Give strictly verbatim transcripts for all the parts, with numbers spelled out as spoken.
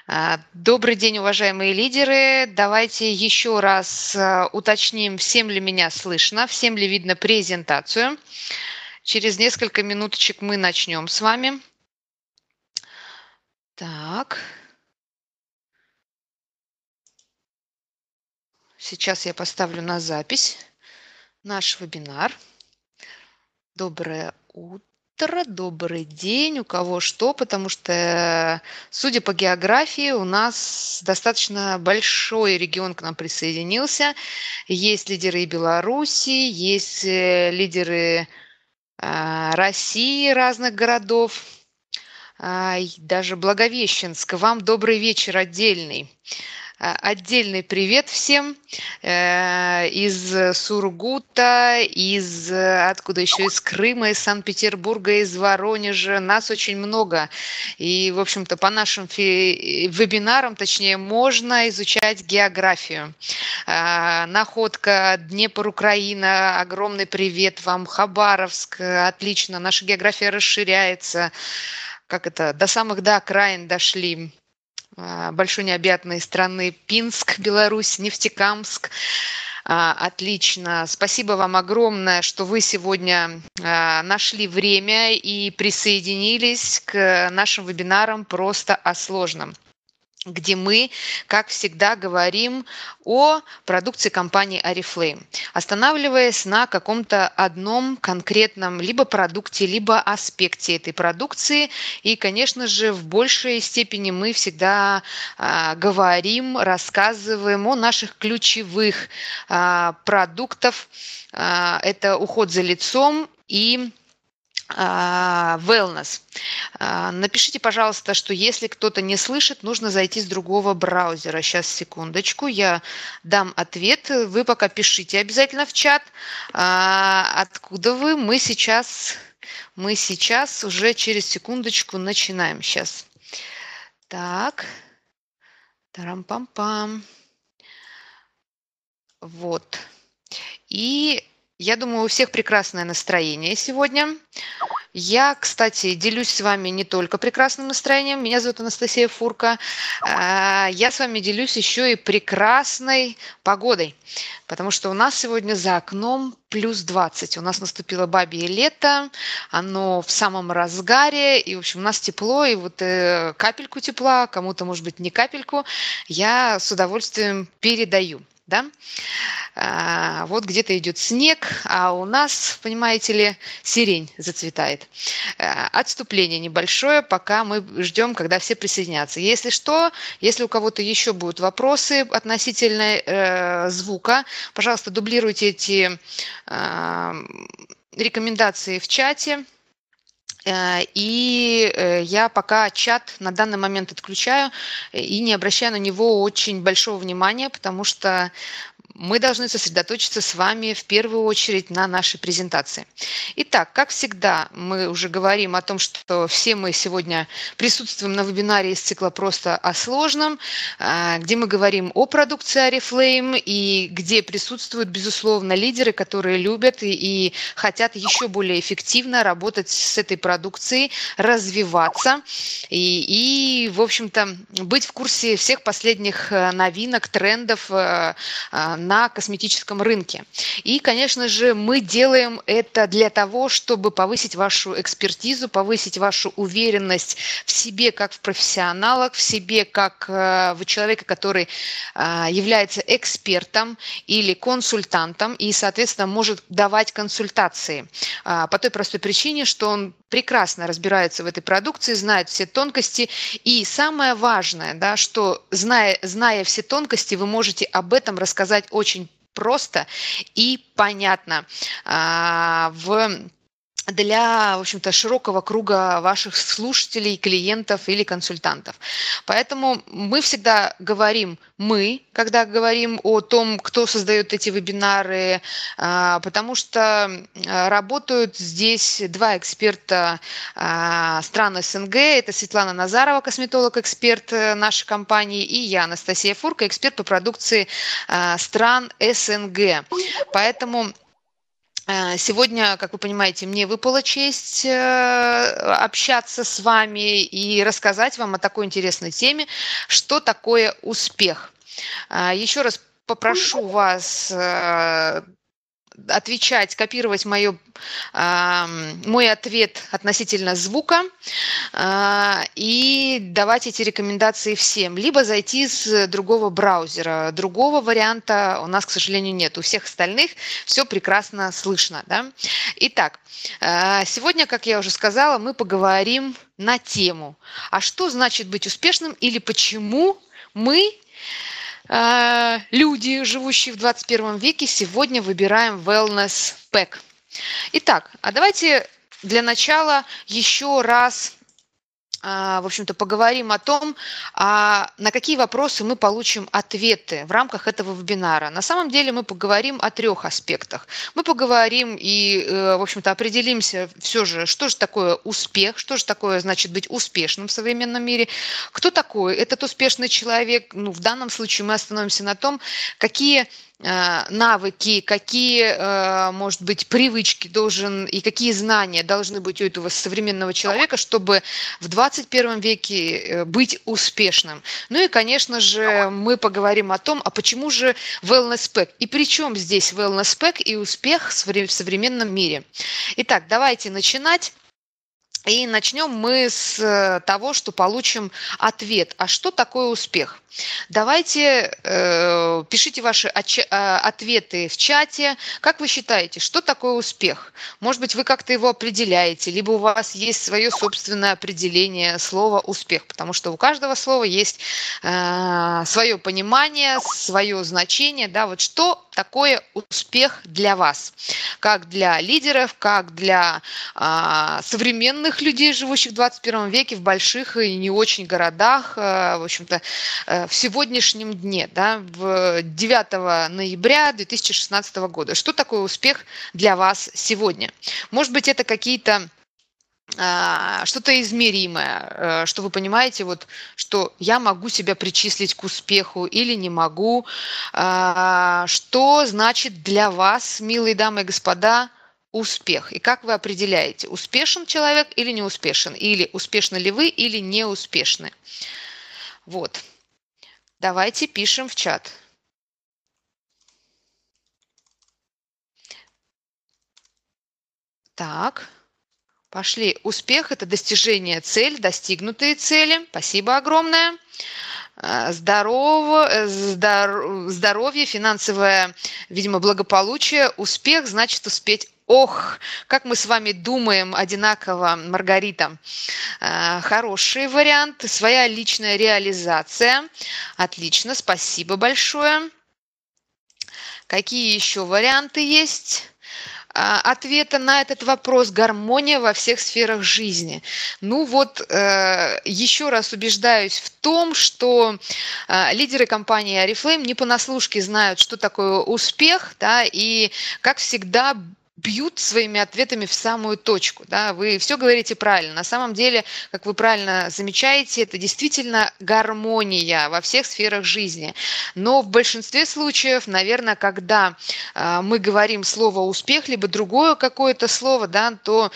А, Добрый день, уважаемые лидеры. Давайте еще раз а, уточним, всем ли меня слышно, всем ли видно презентацию. Через несколько минуточек мы начнем с вами. Так, сейчас я поставлю на запись наш вебинар. Доброе утро, добрый день, у кого что, потому что, судя по географии, у нас достаточно большой регион к нам присоединился. Есть лидеры и Беларуси, есть э, лидеры а, России, разных городов, а, и даже Благовещенск. Вам добрый вечер отдельный. А, Отдельный привет всем э, из Сургута, из э, откуда еще, из Крыма, из Санкт-Петербурга, из Воронежа. Нас очень много. И, в общем-то, по нашим фи- вебинарам, точнее, можно изучать географию. А, Находка, Днепр, Украина, огромный привет вам, Хабаровск, отлично, наша география расширяется. Как это, до самых до окраин дошли а, большой необъятной страны Пинск, Беларусь, Нефтекамск. А, Отлично. Спасибо вам огромное, что вы сегодня а, нашли время и присоединились к нашим вебинарам «Просто о сложном», где мы, как всегда, говорим о продукции компании Oriflame, останавливаясь на каком-то одном конкретном либо продукте, либо аспекте этой продукции. И, конечно же, в большей степени мы всегда а, говорим, рассказываем о наших ключевых а, продуктах. А, это уход за лицом и а, wellness. А, Напишите, пожалуйста, что если кто-то не слышит, нужно зайти с другого браузера. Сейчас, секундочку, я дам ответ. Вы пока пишите обязательно в чат. А, Откуда вы? Мы сейчас, мы сейчас уже через секундочку начинаем. Сейчас. Так. Тарам-пам-пам. Вот. И я думаю, у всех прекрасное настроение сегодня. Я, кстати, делюсь с вами не только прекрасным настроением. Меня зовут Анастасия Фурка. А, Я с вами делюсь еще и прекрасной погодой, потому что у нас сегодня за окном плюс двадцать. У нас наступило бабье лето, оно в самом разгаре, и, в общем, у нас тепло, и вот э, капельку тепла, кому-то, может быть, не капельку, я с удовольствием передаю. Да? А, вот где-то идет снег, а у нас, понимаете ли, сирень зацветает. А, Отступление небольшое, пока мы ждем, когда все присоединятся. Если что, если у кого-то еще будут вопросы относительно э, звука, пожалуйста, дублируйте эти э, рекомендации в чате. Э, И э, я пока чат на данный момент отключаю и не обращаю на него очень большого внимания, потому что мы должны сосредоточиться с вами в первую очередь на нашей презентации. Итак, как всегда, мы уже говорим о том, что все мы сегодня присутствуем на вебинаре из цикла «Просто о сложном», а, где мы говорим о продукции Oriflame и где присутствуют, безусловно, лидеры, которые любят и, и хотят еще более эффективно работать с этой продукцией, развиваться и, и в общем-то, быть в курсе всех последних э, новинок, трендов э, э, на косметическом рынке. И, конечно же, мы делаем это для того, чтобы повысить вашу экспертизу, повысить вашу уверенность в себе как в профессионалах, в себе как э, в человека, который э, является экспертом или консультантом и, соответственно, может давать консультации э, по той простой причине, что он прекрасно разбирается в этой продукции, знает все тонкости. И самое важное, да, что зная, зная все тонкости, вы можете об этом рассказать очень просто и понятно а, в для, в общем-то, широкого круга ваших слушателей, клиентов или консультантов. Поэтому мы всегда говорим «мы», когда говорим о том, кто создает эти вебинары, а, потому что а, работают здесь два эксперта а, стран СНГ. Это Светлана Назарова, косметолог-эксперт э, нашей компании, и я, Анастасия Фурка, эксперт по продукции а, стран СНГ. Поэтому Сегодня, как вы понимаете, мне выпала честь общаться с вами и рассказать вам о такой интересной теме, что такое успех. Еще раз попрошу вас отвечать, копировать моё, а, мой ответ относительно звука, а, и давать эти рекомендации всем. Либо зайти с другого браузера. Другого варианта у нас, к сожалению, нет. У всех остальных все прекрасно слышно, да. Итак, а, сегодня, как я уже сказала, мы поговорим на тему: а что значит быть успешным или почему мы, люди, живущие в двадцать первом веке, сегодня выбираем wellness pack. Итак, а давайте для начала еще раз, в общем-то, поговорим о том, а на какие вопросы мы получим ответы в рамках этого вебинара. На самом деле мы поговорим о трех аспектах. Мы поговорим и, в общем-то, определимся все же, что же такое успех, что же такое значит быть успешным в современном мире, кто такой этот успешный человек. Ну, в данном случае мы остановимся на том, какие навыки, какие, может быть, привычки должен и какие знания должны быть у этого современного человека, чтобы в двадцать первом веке быть успешным. Ну и, конечно же, мы поговорим о том, а почему же wellness pack и при чем здесь wellness pack и успех в современном мире. Итак, давайте начинать. И начнем мы с того, что получим ответ. А что такое успех? Давайте э, пишите ваши ответы в чате. Как вы считаете, что такое успех? Может быть, вы как-то его определяете, либо у вас есть свое собственное определение слова успех, потому что у каждого слова есть э, свое понимание, свое значение. Да? Вот что такое успех для вас? Как для лидеров, как для э, современных людей, живущих в двадцать первом веке в больших и не очень городах, э, в общем-то, э, в сегодняшнем дне, да, в девятого ноября две тысячи шестнадцатого года. Что такое успех для вас сегодня? Может быть, это какие-то что-то измеримое, что вы понимаете, вот, что я могу себя причислить к успеху или не могу. Что значит для вас, милые дамы и господа, успех? И как вы определяете, успешен человек или не успешен? Или успешны ли вы, или не успешны? Вот. Давайте пишем в чат. Так. Пошли. Успех – это достижение цели, достигнутые цели. Спасибо огромное. Здорово, здор, здоровье, финансовое, видимо, благополучие. Успех значит успеть. Ох, как мы с вами думаем одинаково, Маргарита. Хороший вариант. Своя личная реализация. Отлично, спасибо большое. Какие еще варианты есть ответа на этот вопрос? Гармония во всех сферах жизни. Ну вот, э, еще раз убеждаюсь в том, что э, лидеры компании Oriflame не понаслушке знают, что такое успех, да, и, как всегда, бьют своими ответами в самую точку. Да? Вы все говорите правильно. На самом деле, как вы правильно замечаете, это действительно гармония во всех сферах жизни. Но в большинстве случаев, наверное, когда э, мы говорим слово «успех», либо другое какое-то слово, да, то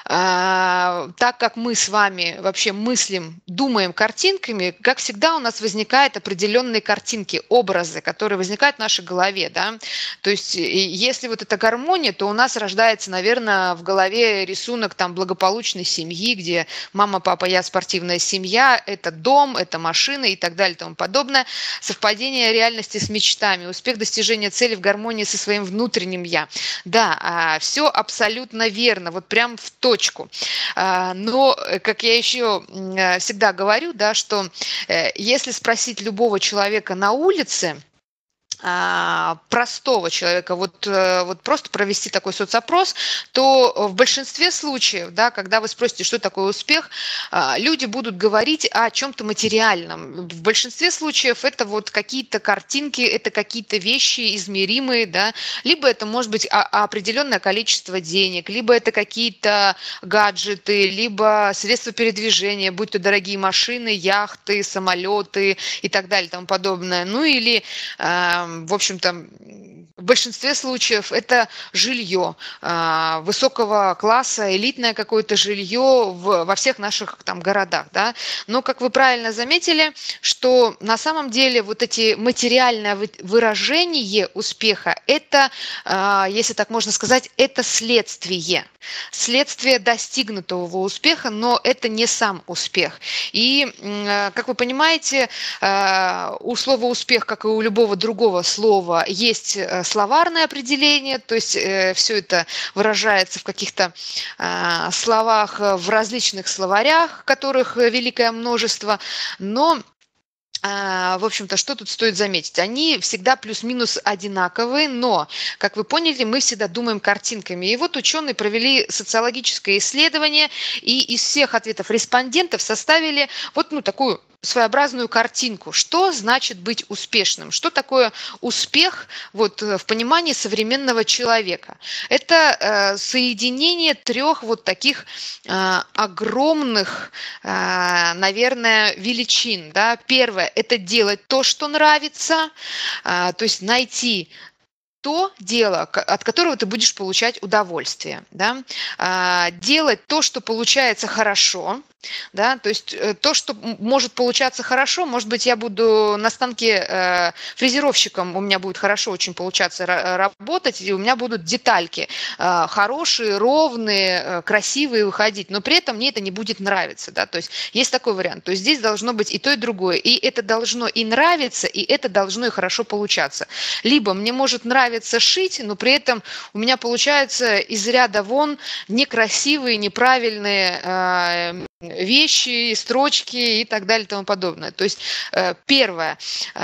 э, так как мы с вами вообще мыслим, думаем картинками, как всегда у нас возникают определенные картинки, образы, которые возникают в нашей голове. Да? То есть если вот эта гармония, то у нас рождается, наверное, в голове рисунок там благополучной семьи, где мама, папа, я, спортивная семья, это дом, это машина и так далее и тому подобное. Совпадение реальности с мечтами, успех достижения цели в гармонии со своим внутренним я. Да, все абсолютно верно, вот прям в точку. Но, как я еще всегда говорю, да, что если спросить любого человека на улице, простого человека, вот, вот просто провести такой соцопрос, то в большинстве случаев, да, когда вы спросите, что такое успех, люди будут говорить о чем-то материальном. В большинстве случаев это вот какие-то картинки, это какие-то вещи измеримые, да, либо это может быть определенное количество денег, либо это какие-то гаджеты, либо средства передвижения, будь то дорогие машины, яхты, самолеты и так далее и тому подобное. Ну или в общем-то, в большинстве случаев это жилье а, высокого класса, элитное какое-то жилье в, во всех наших там городах, да. Но, как вы правильно заметили, что на самом деле вот эти материальное вы- выражение успеха, это, а, если так можно сказать, это следствие, следствие достигнутого успеха, но это не сам успех. И, м, а, как вы понимаете, а, у слова успех, как и у любого другого слова, есть э, словарное определение, то есть э, все это выражается в каких-то а, словах э, в различных словарях, которых э, великое множество, но а, в общем-то, что тут стоит заметить? Они всегда плюс-минус одинаковые, но, как вы поняли, мы всегда думаем картинками. И вот ученые провели социологическое исследование, и из всех ответов респондентов составили вот ну, такую своеобразную картинку. Что значит быть успешным? Что такое успех вот, в понимании современного человека? Это э, соединение трех вот таких э, огромных, э, наверное, величин. Да? Первое – это делать то, что нравится, э, то есть найти то дело, к- от которого ты будешь получать удовольствие, да? А, делать то, что получается хорошо, да, то есть э, то, что м- может получаться хорошо, может быть, я буду на станке э, фрезеровщиком, у меня будет хорошо очень получаться ра- работать, и у меня будут детальки э, хорошие, ровные, э, красивые выходить, но при этом мне это не будет нравиться, да, то есть есть такой вариант, то есть здесь должно быть и то, и другое, и это должно и нравиться, и это должно и хорошо получаться. Либо мне может нравиться шить, но при этом у меня получается из ряда вон некрасивые, неправильные э, вещи, строчки и так далее и тому подобное. То есть э, первое,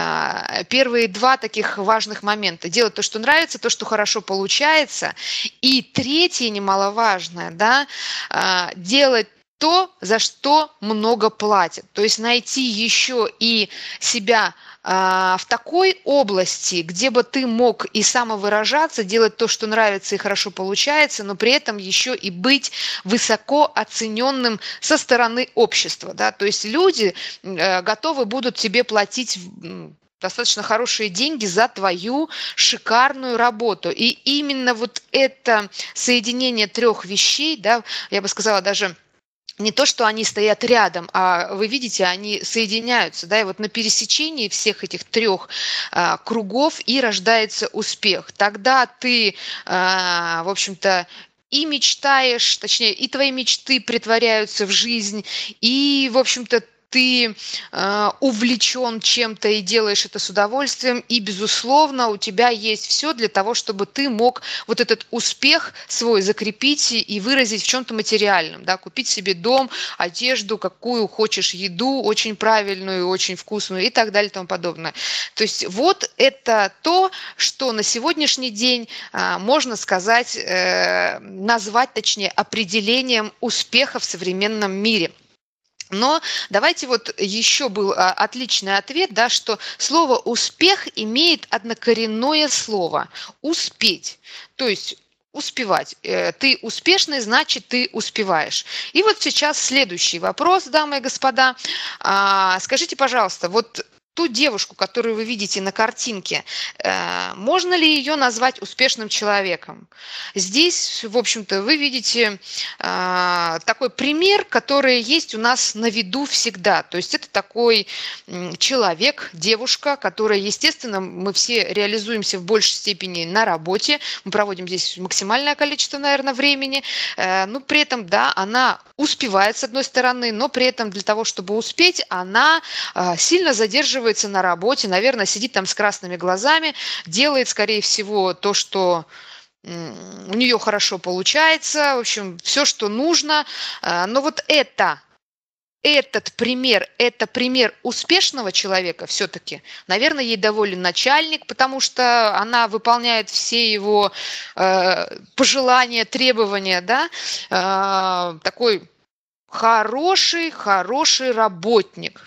э, первые два таких важных момента. Делать то, что нравится, то, что хорошо получается. И третье, немаловажное, да, э, делать то, за что много платят. То есть найти еще и себя а, в такой области, где бы ты мог и самовыражаться, делать то, что нравится и хорошо получается, но при этом еще и быть высоко оцененным со стороны общества. Да? То есть люди э, готовы будут тебе платить м, достаточно хорошие деньги за твою шикарную работу. И именно вот это соединение трех вещей, да, я бы сказала, даже не то, что они стоят рядом, а вы видите, они соединяются, да, и вот на пересечении всех этих трех а, кругов и рождается успех. Тогда ты, а, в общем-то, и мечтаешь, точнее, и твои мечты притворяются в жизнь, и, в общем-то, ты э, увлечен чем-то и делаешь это с удовольствием, и, безусловно, у тебя есть все для того, чтобы ты мог вот этот успех свой закрепить и и выразить в чем-то материальном, да, купить себе дом, одежду, какую хочешь, еду, очень правильную, очень вкусную и так далее и тому подобное. То есть вот это то, что на сегодняшний день а, можно сказать, э, назвать, точнее, определением успеха в современном мире. Но давайте вот еще был а, отличный ответ, да, что слово «успех» имеет однокоренное слово «успеть», то есть успевать. Э, Ты успешный, значит, ты успеваешь. И вот сейчас следующий вопрос, дамы и господа. А, Скажите, пожалуйста, вот ту девушку, которую вы видите на картинке, э, можно ли ее назвать успешным человеком? Здесь, в общем-то, вы видите а, такой пример, который есть у нас на виду всегда. То есть это такой м, человек, девушка, которая, естественно, мы все реализуемся в большей степени на работе. Мы проводим здесь максимальное количество, наверное, времени. Э, но при этом, да, она успевает с одной стороны, но при этом для того, чтобы успеть, она а, сильно задерживается на работе, наверное, сидит там с красными глазами, делает, скорее всего, то, что м, у нее хорошо получается, в общем, все, что нужно. А, Но вот это, этот пример, это пример успешного человека все-таки. Наверное, ей доволен начальник, потому что она выполняет все его э, пожелания, требования, да, Э, такой хороший, хороший работник.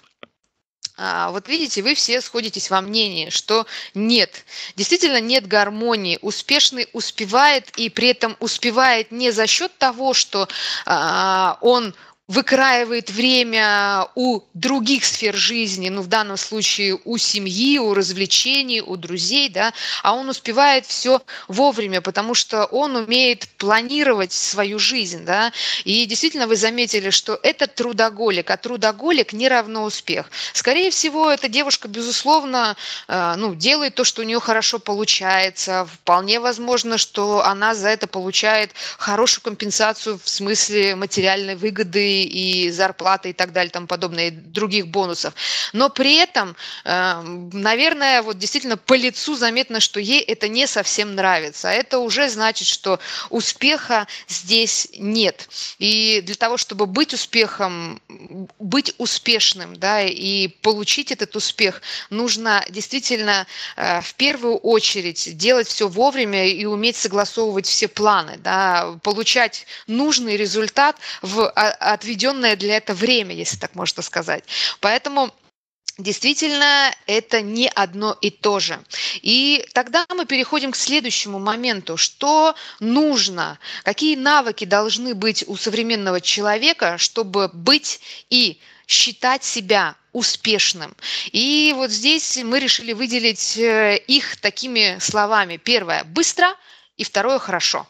А, Вот видите, вы все сходитесь во мнении, что нет, действительно нет гармонии. Успешный успевает и при этом успевает не за счет того, что а, он выкраивает время у других сфер жизни, ну, в данном случае у семьи, у развлечений, у друзей, да, а он успевает все вовремя, потому что он умеет планировать свою жизнь, да, и действительно вы заметили, что это трудоголик, а трудоголик не равно успех. Скорее всего, эта девушка, безусловно, э, ну, делает то, что у нее хорошо получается, вполне возможно, что она за это получает хорошую компенсацию в смысле материальной выгоды и зарплаты и так далее, тому подобное, и других бонусов. Но при этом, наверное, вот действительно по лицу заметно, что ей это не совсем нравится. А это уже значит, что успеха здесь нет. И для того, чтобы быть успехом, быть успешным, да, и получить этот успех, нужно действительно в первую очередь делать все вовремя и уметь согласовывать все планы, да, получать нужный результат в отведенное для этого время, если так можно сказать. Поэтому действительно, это не одно и то же. И тогда мы переходим к следующему моменту. Что нужно? Какие навыки должны быть у современного человека, чтобы быть и считать себя успешным? И вот здесь мы решили выделить их такими словами. Первое – быстро, и второе – хорошо.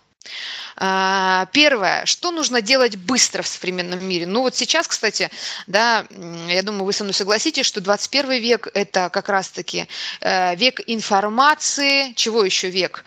Первое, что нужно делать быстро в современном мире? Ну вот сейчас, кстати, да, я думаю, вы со мной согласитесь, что двадцать первый век – это как раз-таки век информации. Чего еще век?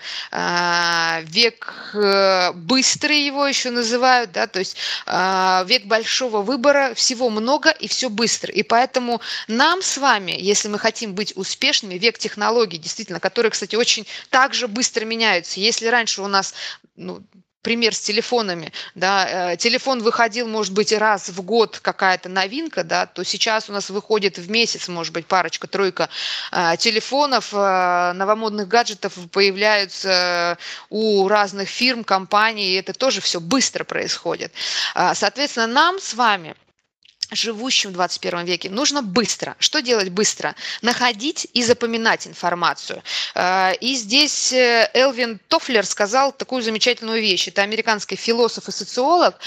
Век быстрый его еще называют, да, то есть век большого выбора, всего много и все быстро. И поэтому нам с вами, если мы хотим быть успешными, век технологий, действительно, которые, кстати, очень также быстро меняются. Если раньше у нас, ну, пример с телефонами, да, телефон выходил, может быть, раз в год какая-то новинка, да, то сейчас у нас выходит в месяц, может быть, парочка-тройка телефонов, новомодных гаджетов появляются у разных фирм, компаний, и это тоже все быстро происходит. Соответственно, нам с вами, живущим в двадцать первом веке, нужно быстро. Что делать быстро? Находить и запоминать информацию. И здесь Элвин Тофлер сказал такую замечательную вещь. Это американский философ и социолог.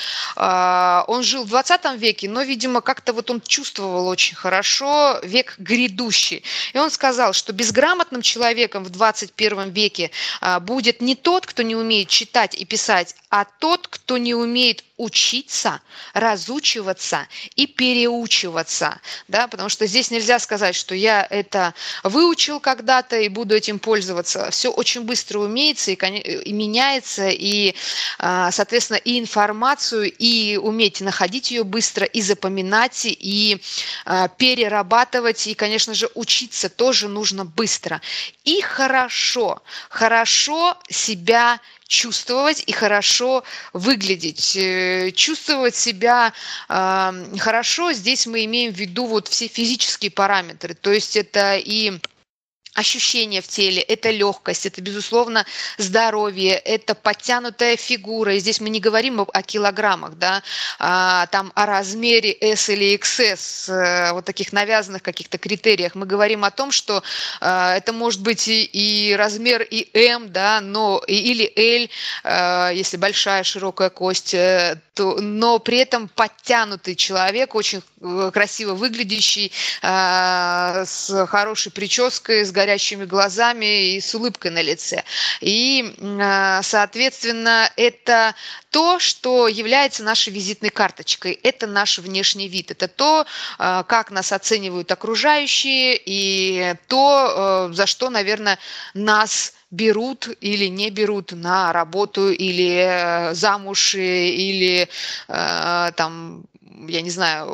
Он жил в двадцатом веке, но, видимо, как-то вот он чувствовал очень хорошо век грядущий. И он сказал, что безграмотным человеком в двадцать первом веке будет не тот, кто не умеет читать и писать, а тот, кто не умеет учиться, разучиваться и переучиваться, да, потому что здесь нельзя сказать, что я это выучил когда-то и буду этим пользоваться. Все очень быстро умеется и, и меняется, и, соответственно, и информацию, и уметь находить ее быстро, и запоминать, и перерабатывать, и, конечно же, учиться тоже нужно быстро. И хорошо, хорошо себя чувствовать и хорошо выглядеть. Чувствовать себя э, хорошо, здесь мы имеем в виду вот все физические параметры, то есть это и ощущения в теле, это легкость, это, безусловно, здоровье, это подтянутая фигура. И здесь мы не говорим о, о килограммах, да, а, там о размере S или икс эс, а, вот таких навязанных каких-то критериях. Мы говорим о том, что а, это может быть и, и размер и M, да, но, и, или L, а, если большая широкая кость, то, но при этом подтянутый человек, очень красиво выглядящий, а, с хорошей прической, с горящими глазами и с улыбкой на лице. И, соответственно, это то, что является нашей визитной карточкой. Это наш внешний вид. Это то, как нас оценивают окружающие, и то, за что, наверное, нас берут или не берут на работу, или замуж, или там, я не знаю,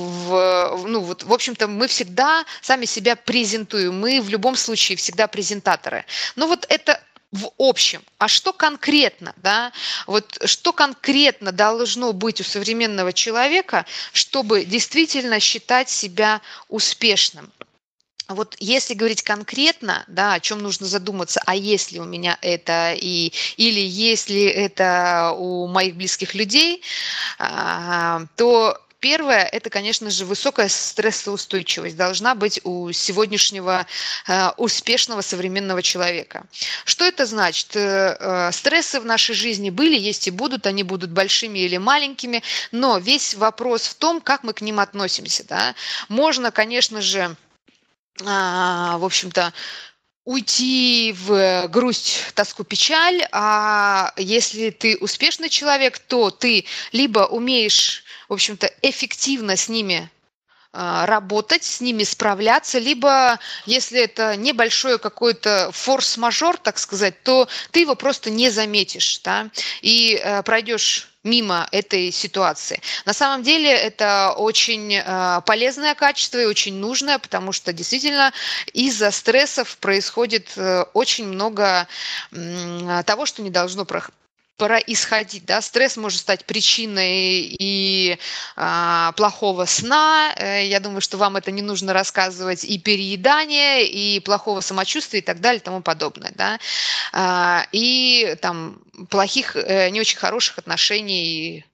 в, ну вот, в общем-то, мы всегда сами себя презентуем, мы в любом случае всегда презентаторы. Но вот это в общем. А что конкретно, да? Вот что конкретно должно быть у современного человека, чтобы действительно считать себя успешным? Вот если говорить конкретно, да, о чем нужно задуматься, а есть ли у меня это, и, или есть ли это у моих близких людей, то первое, это, конечно же, высокая стрессоустойчивость должна быть у сегодняшнего э, успешного современного человека. Что это значит? Э, э, стрессы в нашей жизни были, есть и будут, они будут большими или маленькими, но весь вопрос в том, как мы к ним относимся. Да? Можно, конечно же, э, в общем-то, уйти в грусть, тоску, печаль, а если ты успешный человек, то ты либо умеешь, в общем-то, эффективно с ними а, работать, с ними справляться, либо, если это небольшой какой-то форс-мажор, так сказать, то ты его просто не заметишь, да, и э, пройдешь мимо этой ситуации. На самом деле это очень э, полезное качество и очень нужное, потому что действительно из-за стрессов происходит э, очень много м, того, что не должно про- происходить. Да? Стресс может стать причиной и а, плохого сна. Э, Я думаю, что вам это не нужно рассказывать, и переедания, и плохого самочувствия, и так далее, и тому подобное. Да? А, И там плохих, э, не очень хороших отношений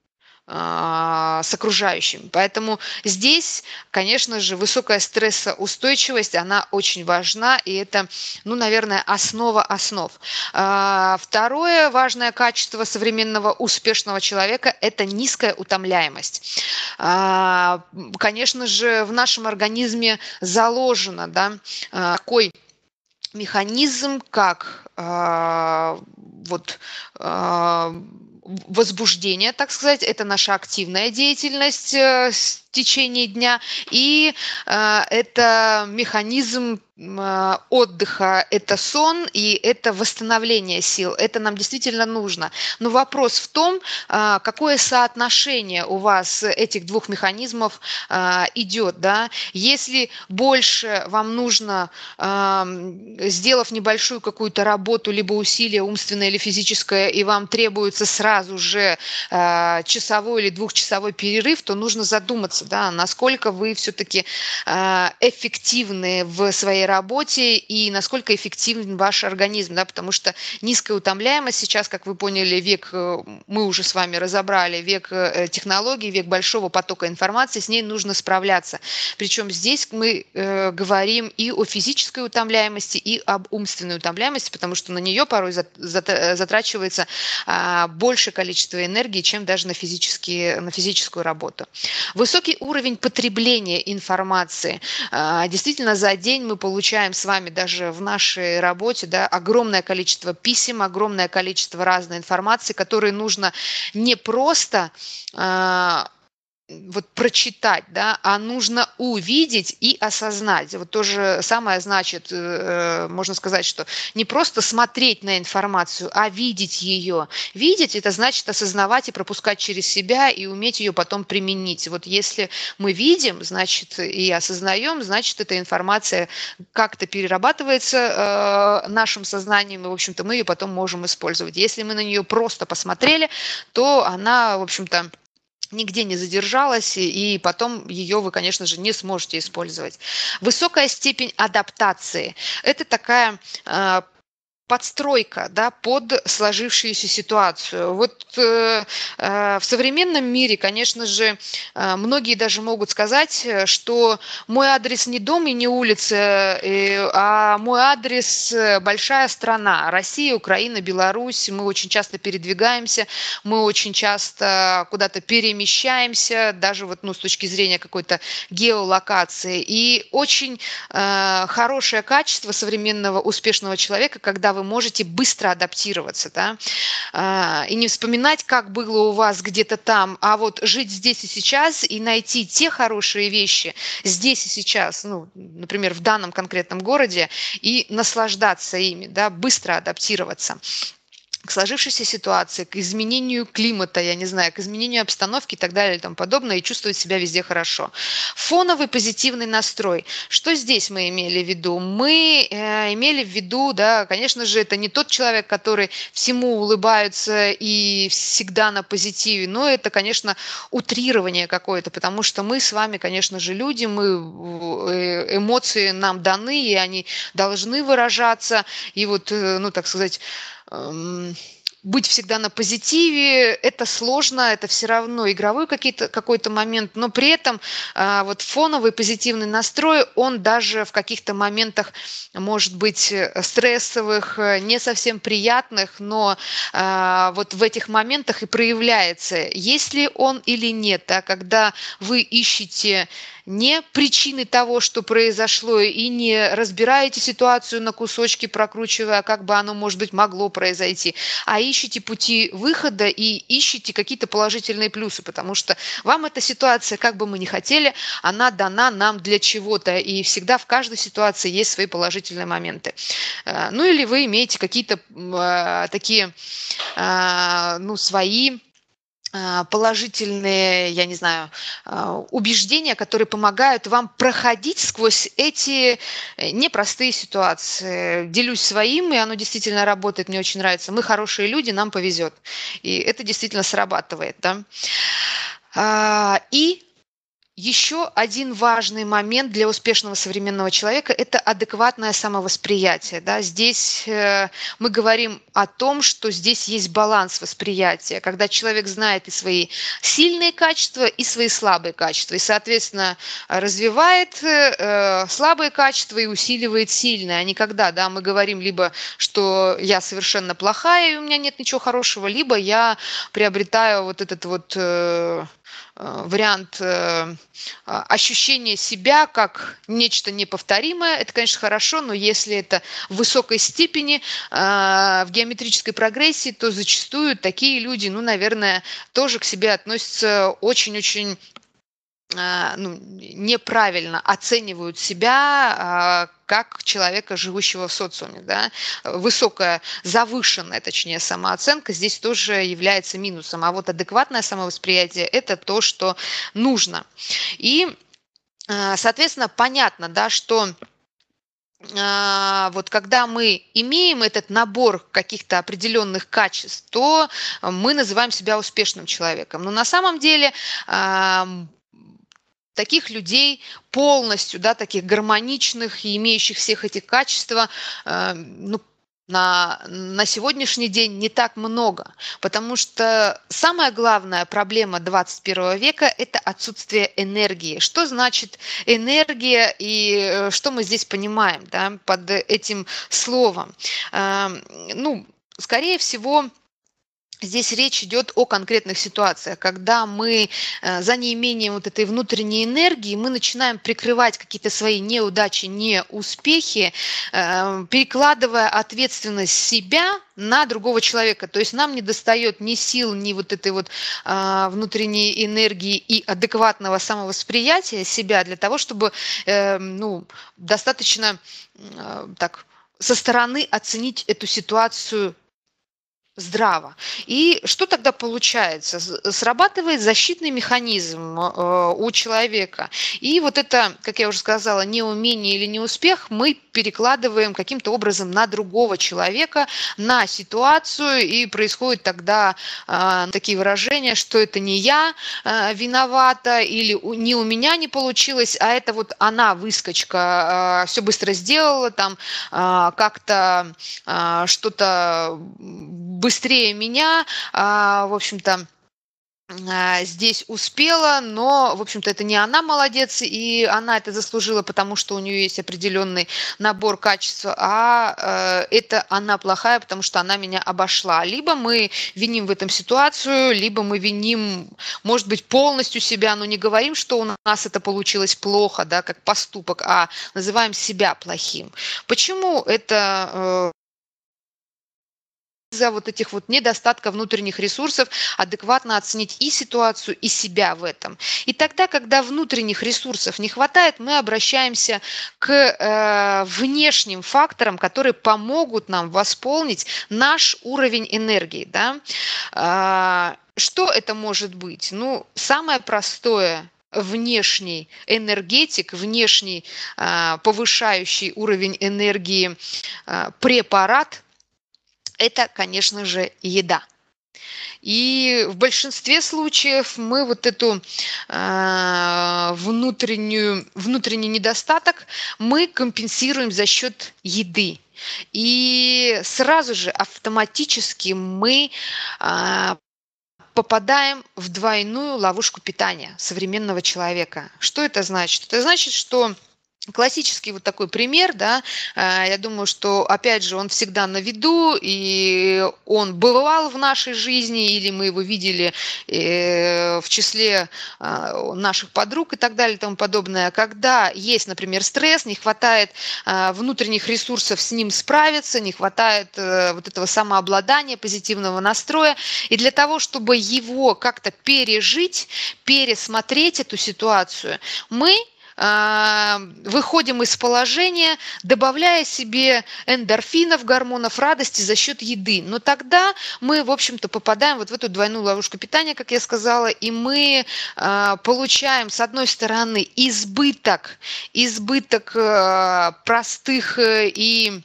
а, с окружающими. Поэтому здесь, конечно же, высокая стрессоустойчивость, она очень важна, и это, ну, наверное, основа основ. А, Второе важное качество современного успешного человека – это низкая утомляемость. А, Конечно же, в нашем организме заложено, да, а, такой механизм, как а, вот а, возбуждение, так сказать, это наша активная деятельность э, с- в течение дня, и а, это механизм м, а, отдыха, это сон и это восстановление сил. Это нам действительно нужно. Но вопрос в том, а, какое соотношение у вас этих двух механизмов а, идет, да? Если больше вам нужно, ам, сделав небольшую какую-то работу, либо усилие умственное или физическое, и вам требуется сразу же а, часовой или двухчасовой перерыв, то нужно задуматься, да, насколько вы все-таки а, эффективны в своей работе и насколько эффективен ваш организм, да, потому что низкая утомляемость сейчас, как вы поняли, век, э, мы уже с вами разобрали, век э, технологий, век большого потока информации, с ней нужно справляться. Причем здесь мы э, говорим и о физической утомляемости, и об умственной утомляемости, потому что на нее порой зат- зат- э, затрачивается а, большее количество энергии, чем даже на, физические, на физическую работу. Высокий уровень потребления информации. А, Действительно, за день мы получаем с вами даже в нашей работе, да, огромное количество писем, огромное количество разной информации, которые нужно не просто а, вот прочитать, да, а нужно увидеть и осознать. Вот то же самое значит, э, можно сказать, что не просто смотреть на информацию, а видеть ее. Видеть – это значит осознавать и пропускать через себя, и уметь ее потом применить. Вот если мы видим, значит, и осознаем, значит, эта информация как-то перерабатывается э, нашим сознанием, и, в общем-то, мы ее потом можем использовать. Если мы на нее просто посмотрели, то она, в общем-то, нигде не задержалась, и потом ее вы, конечно же, не сможете использовать. Высокая степень адаптации – это такая а, подстройка, да, под сложившуюся ситуацию. Вот э, э, в современном мире, конечно же, э, многие даже могут сказать, э, что мой адрес не дом и не улица, э, а мой адрес э, большая страна. Россия, Украина, Беларусь. Мы очень часто передвигаемся, мы очень часто куда-то перемещаемся, даже вот, ну, с точки зрения какой-то геолокации. И очень э, хорошее качество современного успешного человека, когда вы можете быстро адаптироваться, да, а, и не вспоминать, как было у вас где-то там, а вот жить здесь и сейчас и найти те хорошие вещи здесь и сейчас, ну, например, в данном конкретном городе, и наслаждаться ими, да, быстро адаптироваться к сложившейся ситуации, к изменению климата, я не знаю, к изменению обстановки и так далее и тому подобное, и чувствовать себя везде хорошо. Фоновый позитивный настрой. Что здесь мы имели в виду? Мы э, имели в виду, да, конечно же, это не тот человек, который всему улыбается и всегда на позитиве, но это, конечно, утрирование какое-то, потому что мы с вами, конечно же, люди, мы, э, эмоции нам даны, и они должны выражаться, и вот, э, ну, так сказать, эм, быть всегда на позитиве, это сложно, это все равно игровой какой-то какой-то момент, но при этом а, вот фоновый позитивный настрой, он даже в каких-то моментах может быть э, стрессовых, э, не совсем приятных, но а, вот в этих моментах и проявляется, есть ли он или нет, да, когда вы ищете не причины того, что произошло, и не разбираете ситуацию на кусочки, прокручивая, как бы оно, может быть, могло произойти, а ищете пути выхода и ищете какие-то положительные плюсы, потому что вам эта ситуация, как бы мы ни хотели, она дана нам для чего-то, и всегда в каждой ситуации есть свои положительные моменты. Э, Ну или вы имеете какие-то э, такие, э, ну, свои а, положительные, я не знаю, а, убеждения, которые помогают вам проходить сквозь эти э, непростые ситуации. Делюсь своим, и оно действительно работает, мне очень нравится. Мы хорошие люди, нам повезет. И это действительно срабатывает, да. А, И еще один важный момент для успешного современного человека – это адекватное самовосприятие. Да? Здесь э, мы говорим о том, что здесь есть баланс восприятия, когда человек знает и свои сильные качества, и свои слабые качества, и, соответственно, развивает э, слабые качества и усиливает сильные. А не когда, да, мы говорим либо, что я совершенно плохая, и у меня нет ничего хорошего, либо я приобретаю вот этот вот э, э, вариант э, а, ощущение себя как нечто неповторимое. Это, конечно, хорошо, но если это в высокой степени, а, в геометрической прогрессии, то зачастую такие люди, ну, наверное, тоже к себе относятся очень-очень а, ну, неправильно, оценивают себя а, как человека, живущего в социуме. Да? Высокая, завышенная, точнее, самооценка здесь тоже является минусом. А вот адекватное самовосприятие – это то, что нужно. И, а, соответственно, понятно, да, что а, вот когда мы имеем этот набор каких-то определенных качеств, то мы называем себя успешным человеком. Но на самом деле а, таких людей полностью, да, таких гармоничных и имеющих всех эти качества, э, ну, на, на сегодняшний день не так много, потому что самая главная проблема двадцать первого века – это отсутствие энергии. Что значит энергия и э, что мы здесь понимаем, да, под этим словом? Э, ну, скорее всего, здесь речь идет о конкретных ситуациях, когда мы э, за неимением вот этой внутренней энергии мы начинаем прикрывать какие-то свои неудачи, неуспехи, э, перекладывая ответственность себя на другого человека. То есть нам не достает ни сил, ни вот этой вот э, внутренней энергии и адекватного самовосприятия себя для того, чтобы э, ну, достаточно э, так со стороны оценить эту ситуацию здраво. И что тогда получается? Срабатывает защитный механизм э, у человека. И вот это, как я уже сказала, неумение или неуспех мы перекладываем каким-то образом на другого человека, на ситуацию, и происходит тогда э, такие выражения, что это не я э, виновата, или у, не у меня не получилось, а это вот она, выскочка, э, все быстро сделала, там э, как-то э, что-то быстрее меня, а, в общем-то, а, здесь успела, но, в общем-то, это не она молодец, и она это заслужила, потому что у нее есть определенный набор качеств, а э, это она плохая, потому что она меня обошла. Либо мы виним в этом ситуацию, либо мы виним, может быть, полностью себя, но не говорим, что у нас это получилось плохо, да, как поступок, а называем себя плохим. Почему это э, из-за вот этих вот недостатка внутренних ресурсов адекватно оценить и ситуацию, и себя в этом. И тогда, когда внутренних ресурсов не хватает, мы обращаемся к э, внешним факторам, которые помогут нам восполнить наш уровень энергии. Да? А, что это может быть? Ну, самое простое – внешний энергетик, внешний а, повышающий уровень энергии а, препарат – это, конечно же, еда. И в большинстве случаев мы вот эту э, внутреннюю, внутренний недостаток мы компенсируем за счет еды. И сразу же автоматически мы а, попадаем в двойную ловушку питания современного человека. Что это значит? Это значит, что классический вот такой пример, да, э, я думаю, что, опять же, он всегда на виду, и он бывал в нашей жизни, или мы его видели э, в числе э, наших подруг и так далее и тому подобное. Когда есть, например, стресс, не хватает э, внутренних ресурсов с ним справиться, не хватает э, вот этого самообладания, позитивного настроя, и для того, чтобы его как-то пережить, пересмотреть эту ситуацию, мы выходим из положения, добавляя себе эндорфинов, гормонов радости за счет еды. Но тогда мы, в общем-то, попадаем вот в эту двойную ловушку питания, как я сказала, и мы э, получаем, с одной стороны, избыток, избыток э, простых и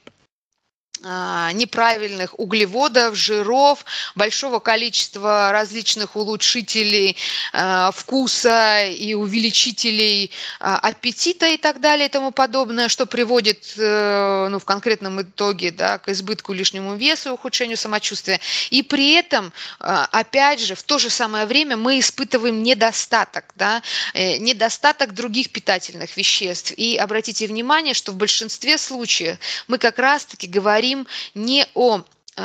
неправильных углеводов, жиров, большого количества различных улучшителей э, вкуса и увеличителей э, аппетита и так далее и тому подобное, что приводит э, ну, в конкретном итоге, да, к избытку, лишнему весу, ухудшению самочувствия. И при этом, э, опять же, в то же самое время мы испытываем недостаток, да, э, недостаток других питательных веществ. И обратите внимание, что в большинстве случаев мы как раз-таки говорим не о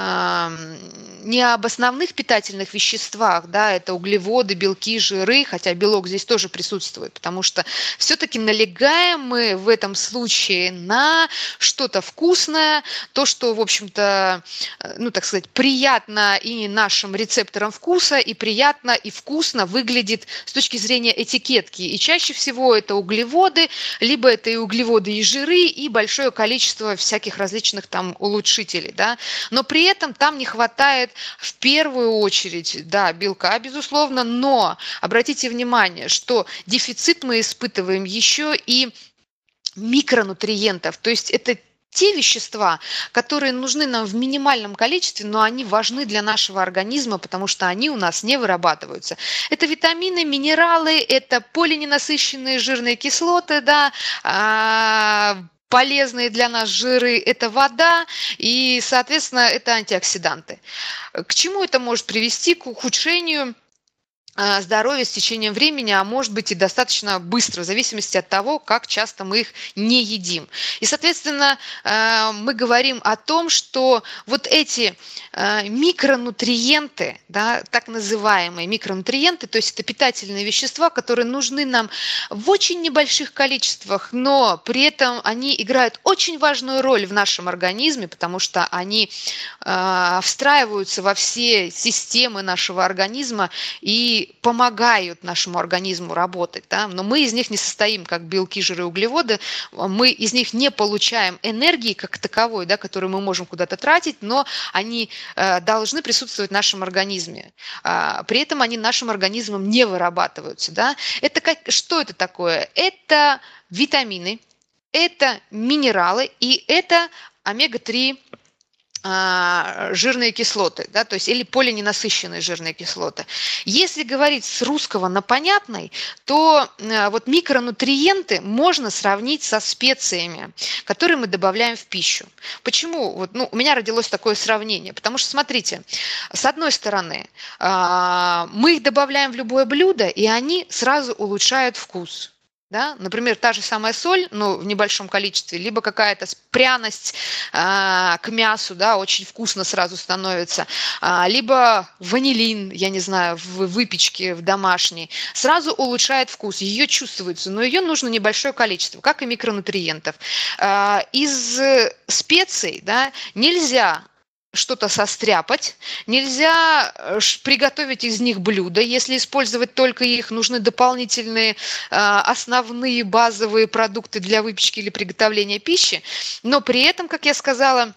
не об основных питательных веществах, да, это углеводы, белки, жиры, хотя белок здесь тоже присутствует, потому что все-таки налегаем мы в этом случае на что-то вкусное, то, что, в общем-то, ну, так сказать, приятно и нашим рецепторам вкуса, и приятно, и вкусно выглядит с точки зрения этикетки. И чаще всего это углеводы, либо это и углеводы, и жиры, и большое количество всяких различных там улучшителей, да, но при При этом там не хватает в первую очередь, да, белка, безусловно, но обратите внимание, что дефицит мы испытываем еще и микронутриентов, то есть это те вещества, которые нужны нам в минимальном количестве, но они важны для нашего организма, потому что они у нас не вырабатываются. Это витамины, минералы, это полиненасыщенные жирные кислоты, да, полезные для нас жиры – это вода и, соответственно, это антиоксиданты. К чему это может привести? К ухудшению здоровья с течением времени, а может быть и достаточно быстро, в зависимости от того, как часто мы их не едим. И, соответственно, мы говорим о том, что вот эти микронутриенты, да, так называемые микронутриенты, то есть это питательные вещества, которые нужны нам в очень небольших количествах, но при этом они играют очень важную роль в нашем организме, потому что они встраиваются во все системы нашего организма и помогают нашему организму работать, да? Но мы из них не состоим, как белки, жиры, углеводы, мы из них не получаем энергии как таковой, да, которую мы можем куда-то тратить, но они э, должны присутствовать в нашем организме. А, при этом они нашим организмом не вырабатываются. Да? Это как, что это такое? Это витамины, это минералы и это омега три жирные кислоты, да, то есть или полиненасыщенные жирные кислоты. Если говорить с русского на понятный, то вот микронутриенты можно сравнить со специями, которые мы добавляем в пищу. Почему? Вот, ну, у меня родилось такое сравнение, потому что, смотрите, с одной стороны, мы их добавляем в любое блюдо, и они сразу улучшают вкус. Да? Например, та же самая соль, но в небольшом количестве, либо какая-то пряность э, к мясу, да, очень вкусно сразу становится, а, либо ванилин, я не знаю, в выпечке, в домашней, сразу улучшает вкус, ее чувствуется, но ее нужно небольшое количество, как и микронутриентов. А, из специй, да, нельзя что-то состряпать, нельзя приготовить из них блюда, если использовать только их, нужны дополнительные основные базовые продукты для выпечки или приготовления пищи, но при этом, как я сказала,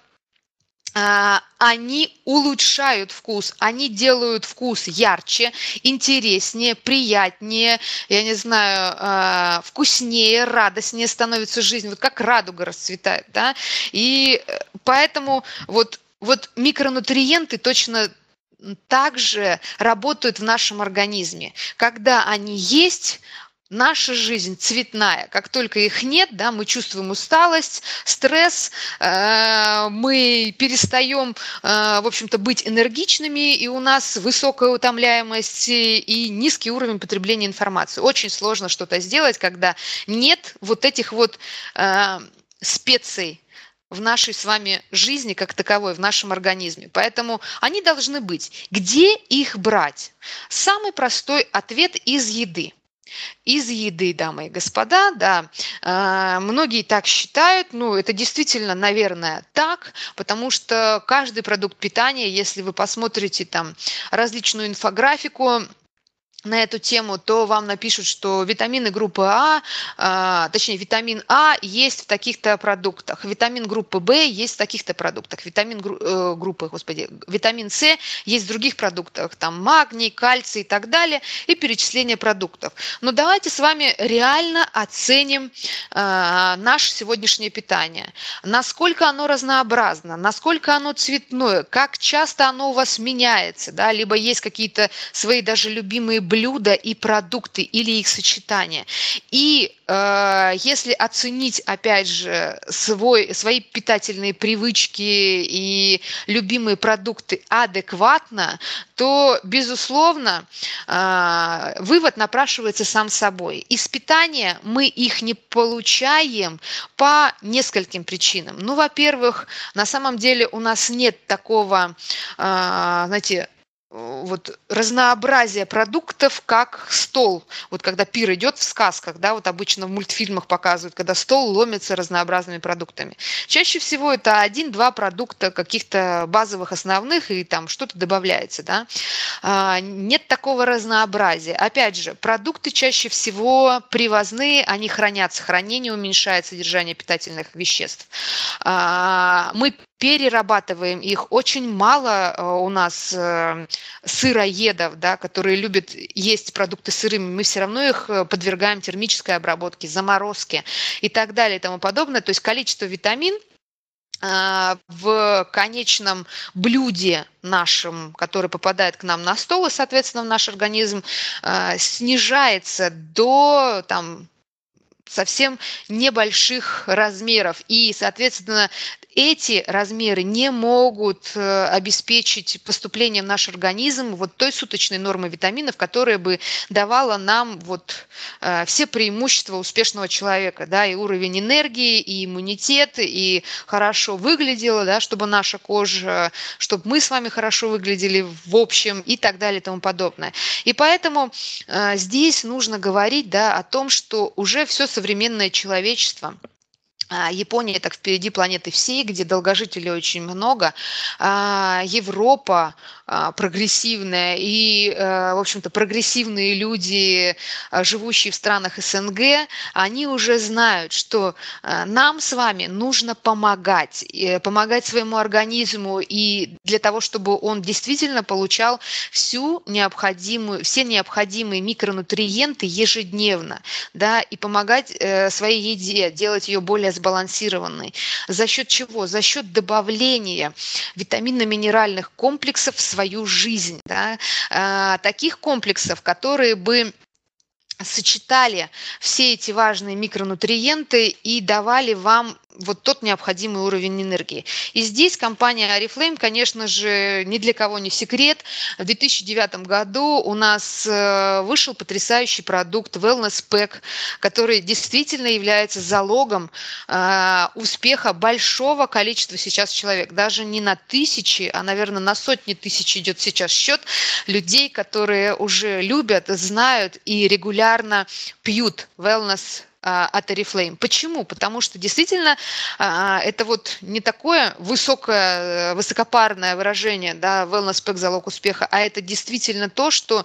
они улучшают вкус, они делают вкус ярче, интереснее, приятнее, я не знаю, вкуснее, радостнее становится жизнь, вот как радуга расцветает, да, и поэтому вот Вот микронутриенты точно так же работают в нашем организме. Когда они есть, наша жизнь цветная. Как только их нет, да, мы чувствуем усталость, стресс, э, мы перестаем, э, в общем-то, быть энергичными, и у нас высокая утомляемость и низкий уровень потребления информации. Очень сложно что-то сделать, когда нет вот этих вот э, специй в нашей с вами жизни как таковой, в нашем организме. Поэтому они должны быть. Где их брать? Самый простой ответ – из еды. Из еды, дамы и господа, да, э, многие так считают, ну, это действительно, наверное, так, потому что каждый продукт питания, если вы посмотрите там различную инфографику на эту тему, то вам напишут, что витамины группы А, а, точнее, витамин А есть в таких-то продуктах, витамин группы В есть в таких-то продуктах, витамин гру- э, группы, господи, витамин С есть в других продуктах, там магний, кальций и так далее, и перечисление продуктов. Но давайте с вами реально оценим а, наше сегодняшнее питание. Насколько оно разнообразно, насколько оно цветное, как часто оно у вас меняется, да, либо есть какие-то свои даже любимые блюда и продукты или их сочетания. И э, если оценить, опять же, свой, свои питательные привычки и любимые продукты адекватно, то, безусловно, э, вывод напрашивается сам собой. Из питания мы их не получаем по нескольким причинам. Ну, во-первых, на самом деле у нас нет такого, э, знаете, вот разнообразие продуктов, как стол. Вот когда пир идет в сказках, да, вот обычно в мультфильмах показывают, когда стол ломится разнообразными продуктами. Чаще всего это один-два продукта каких-то базовых, основных, и там что-то добавляется, да. А, нет такого разнообразия. Опять же, продукты чаще всего привозные, они хранятся, хранение уменьшает содержание питательных веществ. А, мы перерабатываем их. Очень мало у нас сыроедов, да, которые любят есть продукты сырыми. Мы все равно их подвергаем термической обработке, заморозке и так далее и тому подобное. То есть количество витамин в конечном блюде нашем, который попадает к нам на стол и, соответственно, в наш организм, снижается до там, совсем небольших размеров. И, соответственно, эти размеры не могут обеспечить поступление в наш организм вот той суточной нормы витаминов, которая бы давала нам вот все преимущества успешного человека, да, и уровень энергии, и иммунитет, и хорошо выглядело, да, чтобы наша кожа, чтобы мы с вами хорошо выглядели в общем и так далее и тому подобное. И поэтому э, здесь нужно говорить, да, о том, что уже все современное человечество, Япония так впереди планеты всей, где долгожителей очень много. Европа прогрессивная и, в общем-то, прогрессивные люди, живущие в странах СНГ, они уже знают, что нам с вами нужно помогать, помогать своему организму и для того, чтобы он действительно получал всю необходимую, все необходимые микронутриенты ежедневно, да, и помогать своей еде, делать ее более сбалансированной. За счет чего? За счет добавления витаминно-минеральных комплексов в свою жизнь. Да? А, таких комплексов, которые бы сочетали все эти важные микронутриенты и давали вам вот тот необходимый уровень энергии. И здесь компания Oriflame, конечно же, ни для кого не секрет. В две тысячи девятом году у нас вышел потрясающий продукт Wellness Pack, который действительно является залогом э, успеха большого количества сейчас человек. Даже не на тысячи, а, наверное, на сотни тысяч идет сейчас счет людей, которые уже любят, знают и регулярно пьют Wellness от Oriflame. Почему? Потому что действительно это вот не такое высокое, высокопарное выражение, да, wellness pack залог успеха, а это действительно то, что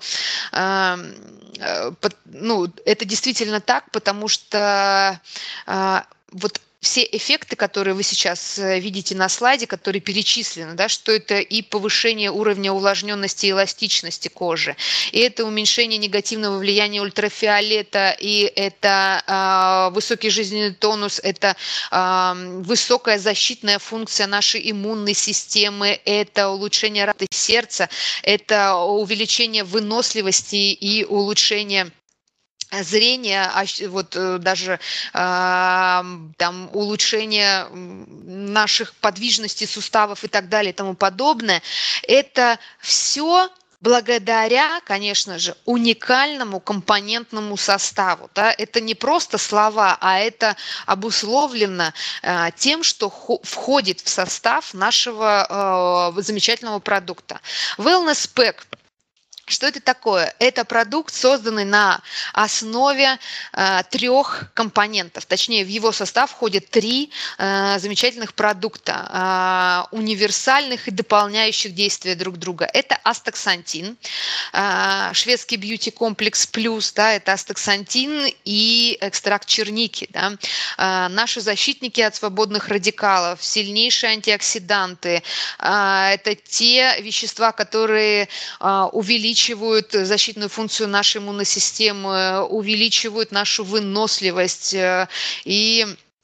ну, это действительно так, потому что вот все эффекты, которые вы сейчас видите на слайде, которые перечислены, да, что это и повышение уровня увлажненности и эластичности кожи, и это уменьшение негативного влияния ультрафиолета, и это э, высокий жизненный тонус, это э, высокая защитная функция нашей иммунной системы, это улучшение работы сердца, это увеличение выносливости и улучшение зрения, ощ- вот э, даже а, там улучшение м, наших подвижностей суставов и так далее и тому подобное. Это все благодаря, конечно же, уникальному компонентному составу. Да? Это не просто слова, а это обусловлено а, тем, что хо- входит в состав нашего э, замечательного продукта. Wellness Pack. Что это такое? Это продукт, созданный на основе э, трех компонентов. Точнее, в его состав входят три э, замечательных продукта, э, универсальных и дополняющих действия друг друга. Это астаксантин, э, шведский бьюти-комплекс плюс, да, это астаксантин и экстракт черники. Да. Э, наши защитники от свободных радикалов, сильнейшие антиоксиданты, э, это те вещества, которые э, увеличивают увеличивают защитную функцию нашей иммунной системы, увеличивают нашу выносливость. И,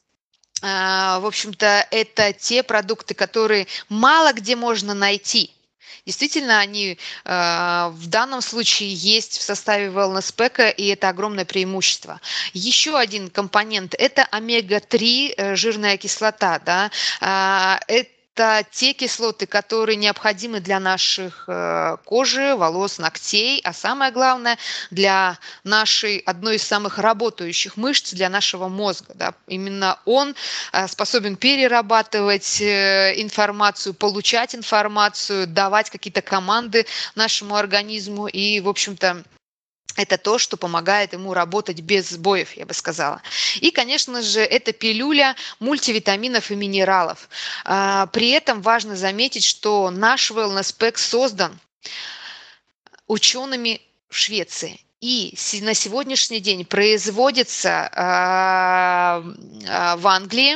в общем-то, это те продукты, которые мало где можно найти. Действительно, они э, в данном случае есть в составе Wellness Pack, и это огромное преимущество. Еще один компонент – это омега три э, жирная кислота. Да? Э, это это те кислоты, которые необходимы для наших э, кожи, волос, ногтей, а самое главное для нашей одной из самых работающих мышц, для нашего мозга. Да. Именно он э, способен перерабатывать э, информацию, получать информацию, давать какие-то команды нашему организму и, в общем-то, это то, что помогает ему работать без сбоев, я бы сказала. И, конечно же, это пилюля мультивитаминов и минералов. При этом важно заметить, что наш Wellness Pack создан учеными в Швеции. И на сегодняшний день производится в Англии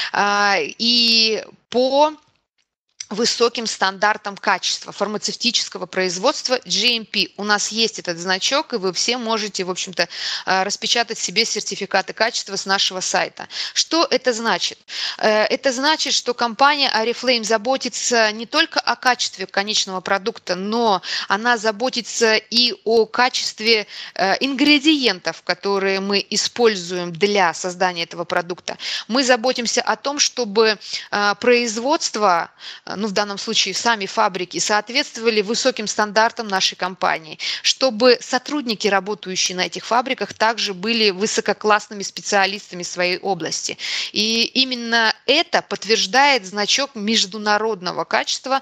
и по высоким стандартам качества фармацевтического производства джи эм пи. У нас есть этот значок, и вы все можете, в общем-то, распечатать себе сертификаты качества с нашего сайта. Что это значит? Это значит, что компания Oriflame заботится не только о качестве конечного продукта, но она заботится и о качестве ингредиентов, которые мы используем для создания этого продукта. Мы заботимся о том, чтобы производство, ну, в данном случае сами фабрики, соответствовали высоким стандартам нашей компании, чтобы сотрудники, работающие на этих фабриках, также были высококлассными специалистами в своей области. И именно это подтверждает значок международного качества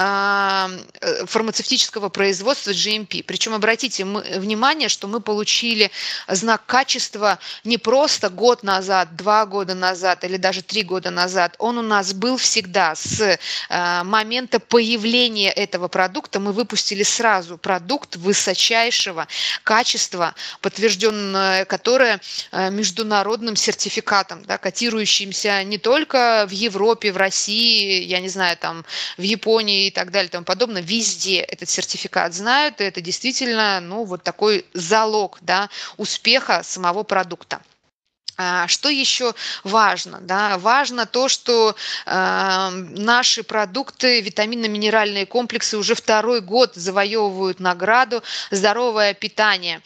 э, фармацевтического производства джи эм пи. Причем обратите внимание, что мы получили знак качества не просто год назад, два года назад или даже три года назад. Он у нас был всегда с момента появления этого продукта. Мы выпустили сразу продукт высочайшего качества, подтвержденное которое международным сертификатом, да, котирующимся не только в Европе, в России, я не знаю, там, в Японии и так далее и тому подобное. Везде этот сертификат знают, и это действительно, ну, вот такой залог, да, успеха самого продукта. Что еще важно? Да? Важно то, что э, наши продукты, витаминно-минеральные комплексы уже второй год завоевывают награду «Здоровое питание».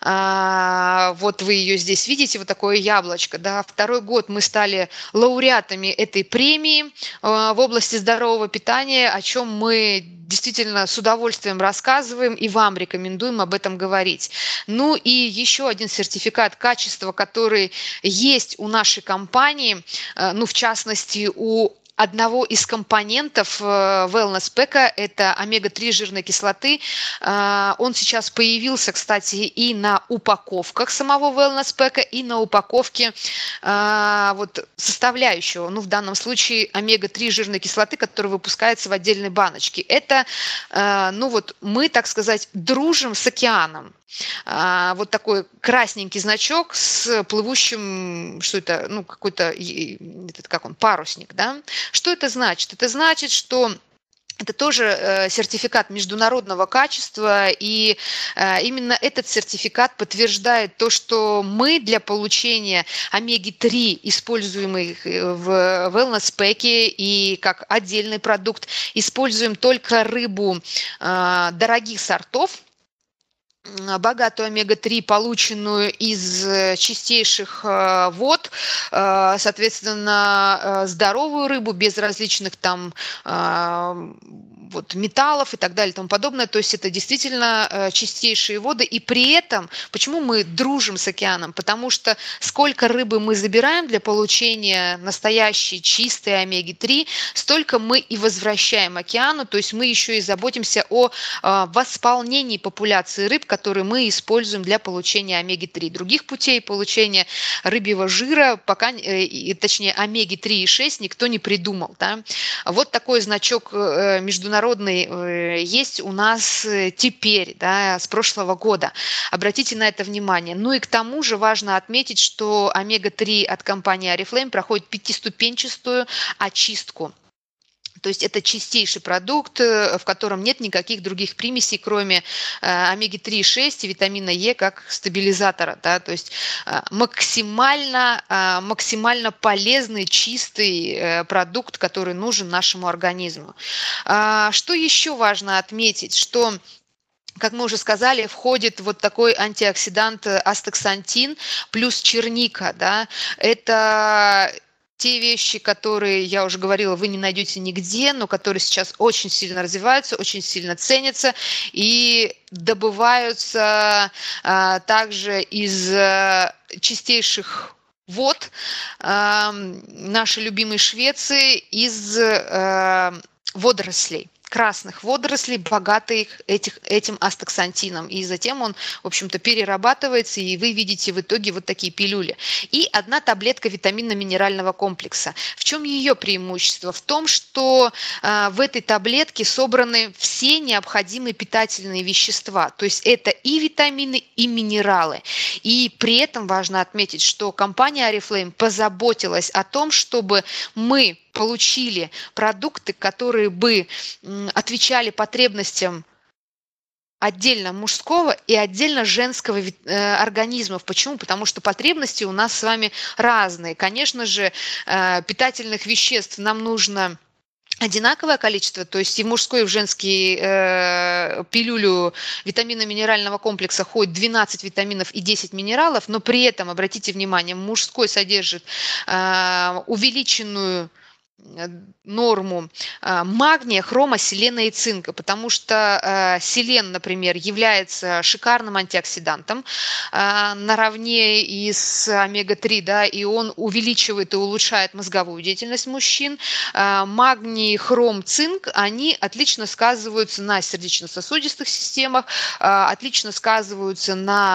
Э, вот вы ее здесь видите, вот такое яблочко. Да? Второй год мы стали лауреатами этой премии э, в области здорового питания, о чем мы действительно с удовольствием рассказываем и вам рекомендуем об этом говорить. Ну и еще один сертификат качества, который есть у нашей компании, ну, в частности, у одного из компонентов Wellness Pack, это омега три жирной кислоты. Он сейчас появился, кстати, и на упаковках самого Wellness Pack, и на упаковке вот составляющего, ну, в данном случае омега три жирной кислоты, которая выпускается в отдельной баночке. Это, ну, вот мы, так сказать, дружим с океаном. Вот такой красненький значок с плывущим, что это, ну, какой-то, этот, как он, парусник, да? Что это значит? Это значит, что это тоже сертификат международного качества, и именно этот сертификат подтверждает то, что мы для получения омеги три, используемых в Wellness Pack и как отдельный продукт, используем только рыбу дорогих сортов, богатую омега три, полученную из чистейших вод, соответственно, здоровую рыбу без различных там вот, металлов и так далее и тому подобное. То есть это действительно чистейшие воды. И при этом, почему мы дружим с океаном? Потому что сколько рыбы мы забираем для получения настоящей чистой омеги три, столько мы и возвращаем океану. То есть мы еще и заботимся о восполнении популяции рыб, которые мы используем для получения омеги три. Других путей получения рыбьего жира, пока, точнее омеги три и шесть, никто не придумал. Да? Вот такой значок международный есть у нас теперь, да, с прошлого года. Обратите на это внимание. Ну и к тому же важно отметить, что омега три от компании Oriflame проходит пятиступенчатую очистку. То есть это чистейший продукт, в котором нет никаких других примесей, кроме омеги три и шесть и витамина Е как стабилизатора. Да? То есть максимально, максимально полезный, чистый продукт, который нужен нашему организму. Что еще важно отметить, что, как мы уже сказали, входит вот такой антиоксидант астаксантин плюс черника. Да? Это те вещи, которые, я уже говорила, вы не найдете нигде, но которые сейчас очень сильно развиваются, очень сильно ценятся и добываются а, также из а, чистейших вод а, нашей любимой Швеции, из а, водорослей. Красных водорослей, богатых этих, этим астаксантином. И затем он, в общем-то, перерабатывается, и вы видите в итоге вот такие пилюли. И одна таблетка витаминно-минерального комплекса. В чем ее преимущество? В том, что э, в этой таблетке собраны все необходимые питательные вещества. То есть это и витамины, и минералы. И при этом важно отметить, что компания Oriflame позаботилась о том, чтобы мы получили продукты, которые бы отвечали потребностям отдельно мужского и отдельно женского организмов. Почему? Потому что потребности у нас с вами разные. Конечно же, питательных веществ нам нужно одинаковое количество, то есть и в мужской, и в женский э, пилюлю витаминно-минерального комплекса ходит двенадцать витаминов и десять минералов, но при этом, обратите внимание, мужской содержит э, увеличенную норму магния, хрома, селена и цинка, потому что селен, например, является шикарным антиоксидантом наравне и с омега три, да, и он увеличивает и улучшает мозговую деятельность мужчин. Магний, хром, цинк, они отлично сказываются на сердечно-сосудистых системах, отлично сказываются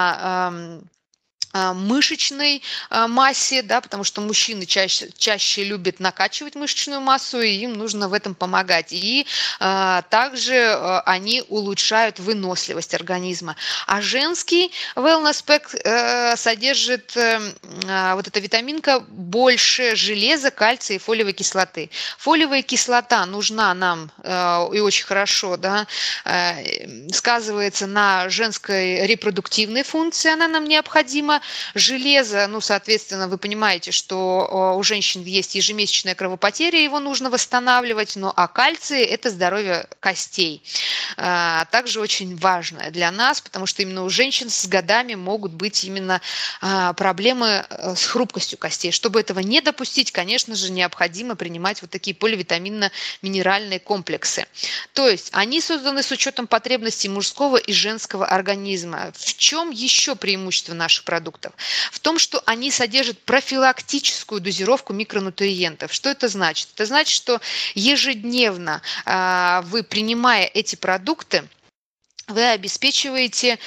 на мышечной массе, да, потому что мужчины чаще, чаще любят накачивать мышечную массу, и им нужно в этом помогать. И а, также а, они улучшают выносливость организма. А женский wellness pack а, содержит а, вот эта витаминка больше железа, кальция и фолиевой кислоты. Фолиевая кислота нужна нам а, и очень хорошо, да, а, сказывается на женской репродуктивной функции, она нам необходима. Железо, ну, соответственно, вы понимаете, что у женщин есть ежемесячная кровопотеря, его нужно восстанавливать, ну, а кальций – это здоровье костей. А, также очень важное для нас, потому что именно у женщин с годами могут быть именно а, проблемы с хрупкостью костей. Чтобы этого не допустить, конечно же, необходимо принимать вот такие поливитаминно-минеральные комплексы. То есть они созданы с учетом потребностей мужского и женского организма. В чем еще преимущество наших продуктов? В том, что они содержат профилактическую дозировку микронутриентов. Что это значит? Это значит, что ежедневно а, вы, принимая эти продукты, вы обеспечиваете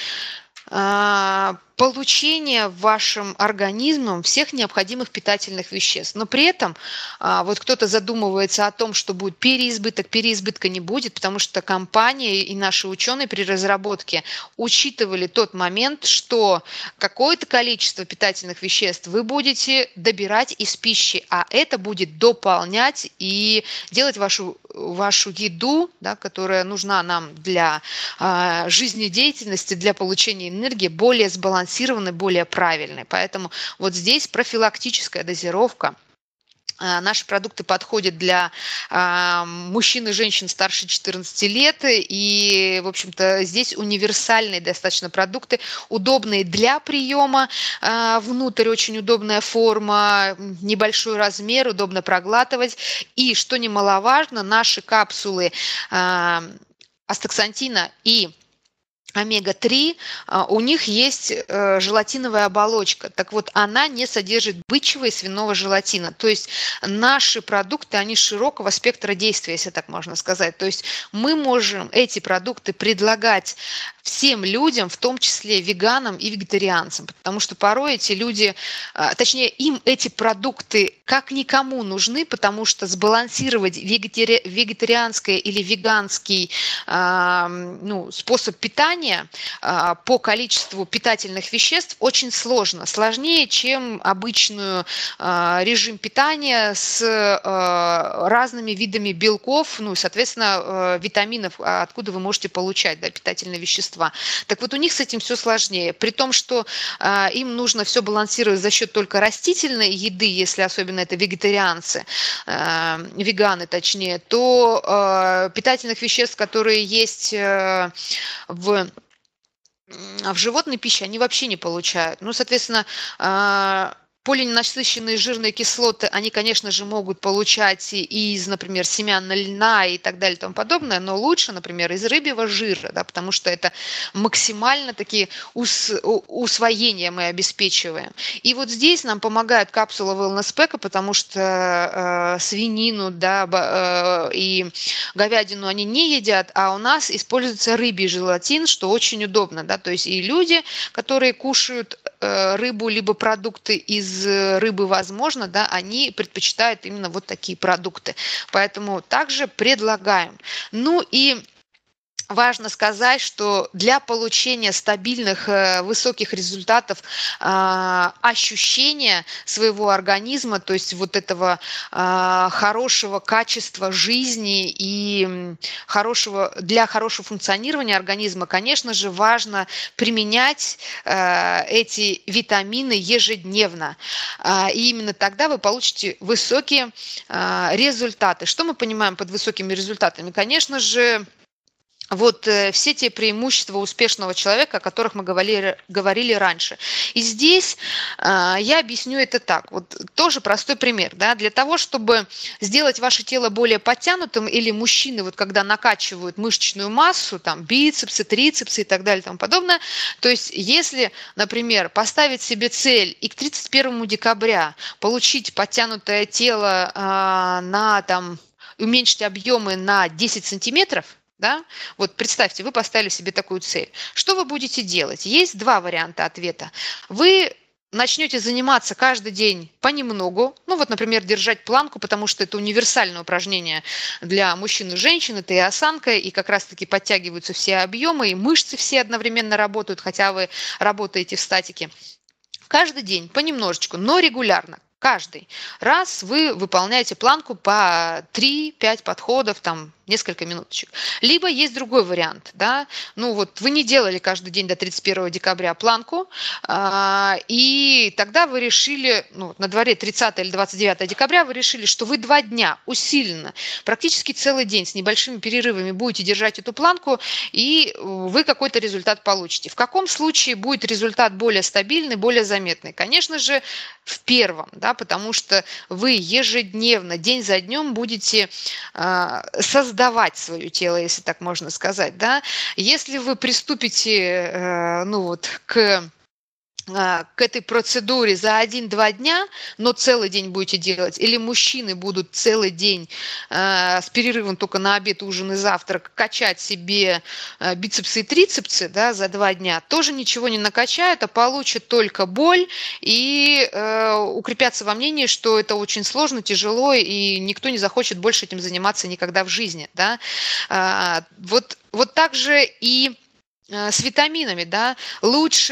а, получение вашим организмом всех необходимых питательных веществ. Но при этом а, вот кто-то задумывается о том, что будет переизбыток, переизбытка не будет, потому что компания и наши ученые при разработке учитывали тот момент, что какое-то количество питательных веществ вы будете добирать из пищи, а это будет дополнять и делать вашу, вашу еду, да, которая нужна нам для а, жизнедеятельности, для получения энергии, более сбалансированной, более правильной. Поэтому вот здесь профилактическая дозировка Наши продукты подходят для а, мужчин и женщин старше четырнадцати лет, и, в общем-то, здесь универсальные достаточно продукты, удобные для приема, а, внутрь очень удобная форма, небольшой размер, удобно проглатывать, и, что немаловажно, наши капсулы а, астаксантина и омега три, у них есть желатиновая оболочка. Так вот, она не содержит бычьего и свиного желатина. То есть наши продукты, они широкого спектра действия, если так можно сказать. То есть мы можем эти продукты предлагать всем людям, в том числе веганам и вегетарианцам, потому что порой эти люди, точнее, им эти продукты как никому нужны, потому что сбалансировать вегетари... вегетарианский или веганский ну, способ питания по количеству питательных веществ очень сложно, сложнее, чем обычную режим питания с разными видами белков, ну, соответственно, витаминов, откуда вы можете получать, да, питательные вещества. Так вот, у них с этим все сложнее, при том, что э, им нужно все балансировать за счет только растительной еды, если особенно это вегетарианцы, э, веганы точнее, то э, питательных веществ, которые есть э, в в животной пище, они вообще не получают. Ну, соответственно, э, полиненасыщенные жирные кислоты, они, конечно же, могут получать и из, например, семян льна и так далее и тому подобное, но лучше, например, из рыбьего жира, да, потому что это максимально такие ус, усвоения мы обеспечиваем. И вот здесь нам помогает капсула Wellness Pack, потому что э, свинину, да, э, и говядину они не едят, а у нас используется рыбий желатин, что очень удобно, да, то есть и люди, которые кушают э, рыбу либо продукты из рыбы, возможно, да, они предпочитают именно вот такие продукты. Поэтому также предлагаем. Ну и важно сказать, что для получения стабильных, высоких результатов, ощущения своего организма, то есть вот этого хорошего качества жизни и хорошего, для хорошего функционирования организма, конечно же, важно применять эти витамины ежедневно. И именно тогда вы получите высокие результаты. Что мы понимаем под высокими результатами? Конечно же, вот э, все те преимущества успешного человека, о которых мы говорили, говорили раньше. И здесь э, я объясню это так. Вот тоже простой пример. Да? Для того, чтобы сделать ваше тело более подтянутым, или мужчины, вот когда накачивают мышечную массу, там бицепсы, трицепсы и так далее и тому подобное, то есть если, например, поставить себе цель и к тридцать первому декабря получить подтянутое тело э, на, там, уменьшить объемы на десять сантиметров, да? Вот представьте, вы поставили себе такую цель. Что вы будете делать? Есть два варианта ответа. Вы начнете заниматься каждый день понемногу, ну вот, например, держать планку, потому что это универсальное упражнение для мужчин и женщин, это и осанка, и как раз-таки подтягиваются все объемы, и мышцы все одновременно работают, хотя вы работаете в статике. Каждый день понемножечку, но регулярно. Каждый раз вы выполняете планку по три-пять подходов, там, несколько минуточек. Либо есть другой вариант, да, ну вот вы не делали каждый день до тридцать первого декабря планку, а, и тогда вы решили, ну, на дворе тридцатое или двадцать девятое декабря, вы решили, что вы два дня усиленно, практически целый день с небольшими перерывами будете держать эту планку, и вы какой-то результат получите. В каком случае будет результат более стабильный, более заметный? Конечно же, в первом, да, потому что вы ежедневно, день за днем будете а, создавать сдавать свое тело, если так можно сказать, да. Если вы приступите, э, ну вот, к к этой процедуре за один-два дня, но целый день будете делать, или мужчины будут целый день э, с перерывом только на обед, ужин и завтрак качать себе э, бицепсы и трицепсы, да, за два дня, тоже ничего не накачают, а получат только боль и э, укрепятся во мнении, что это очень сложно, тяжело, и никто не захочет больше этим заниматься никогда в жизни, да. Э, вот, вот так же и с витаминами, да, лучше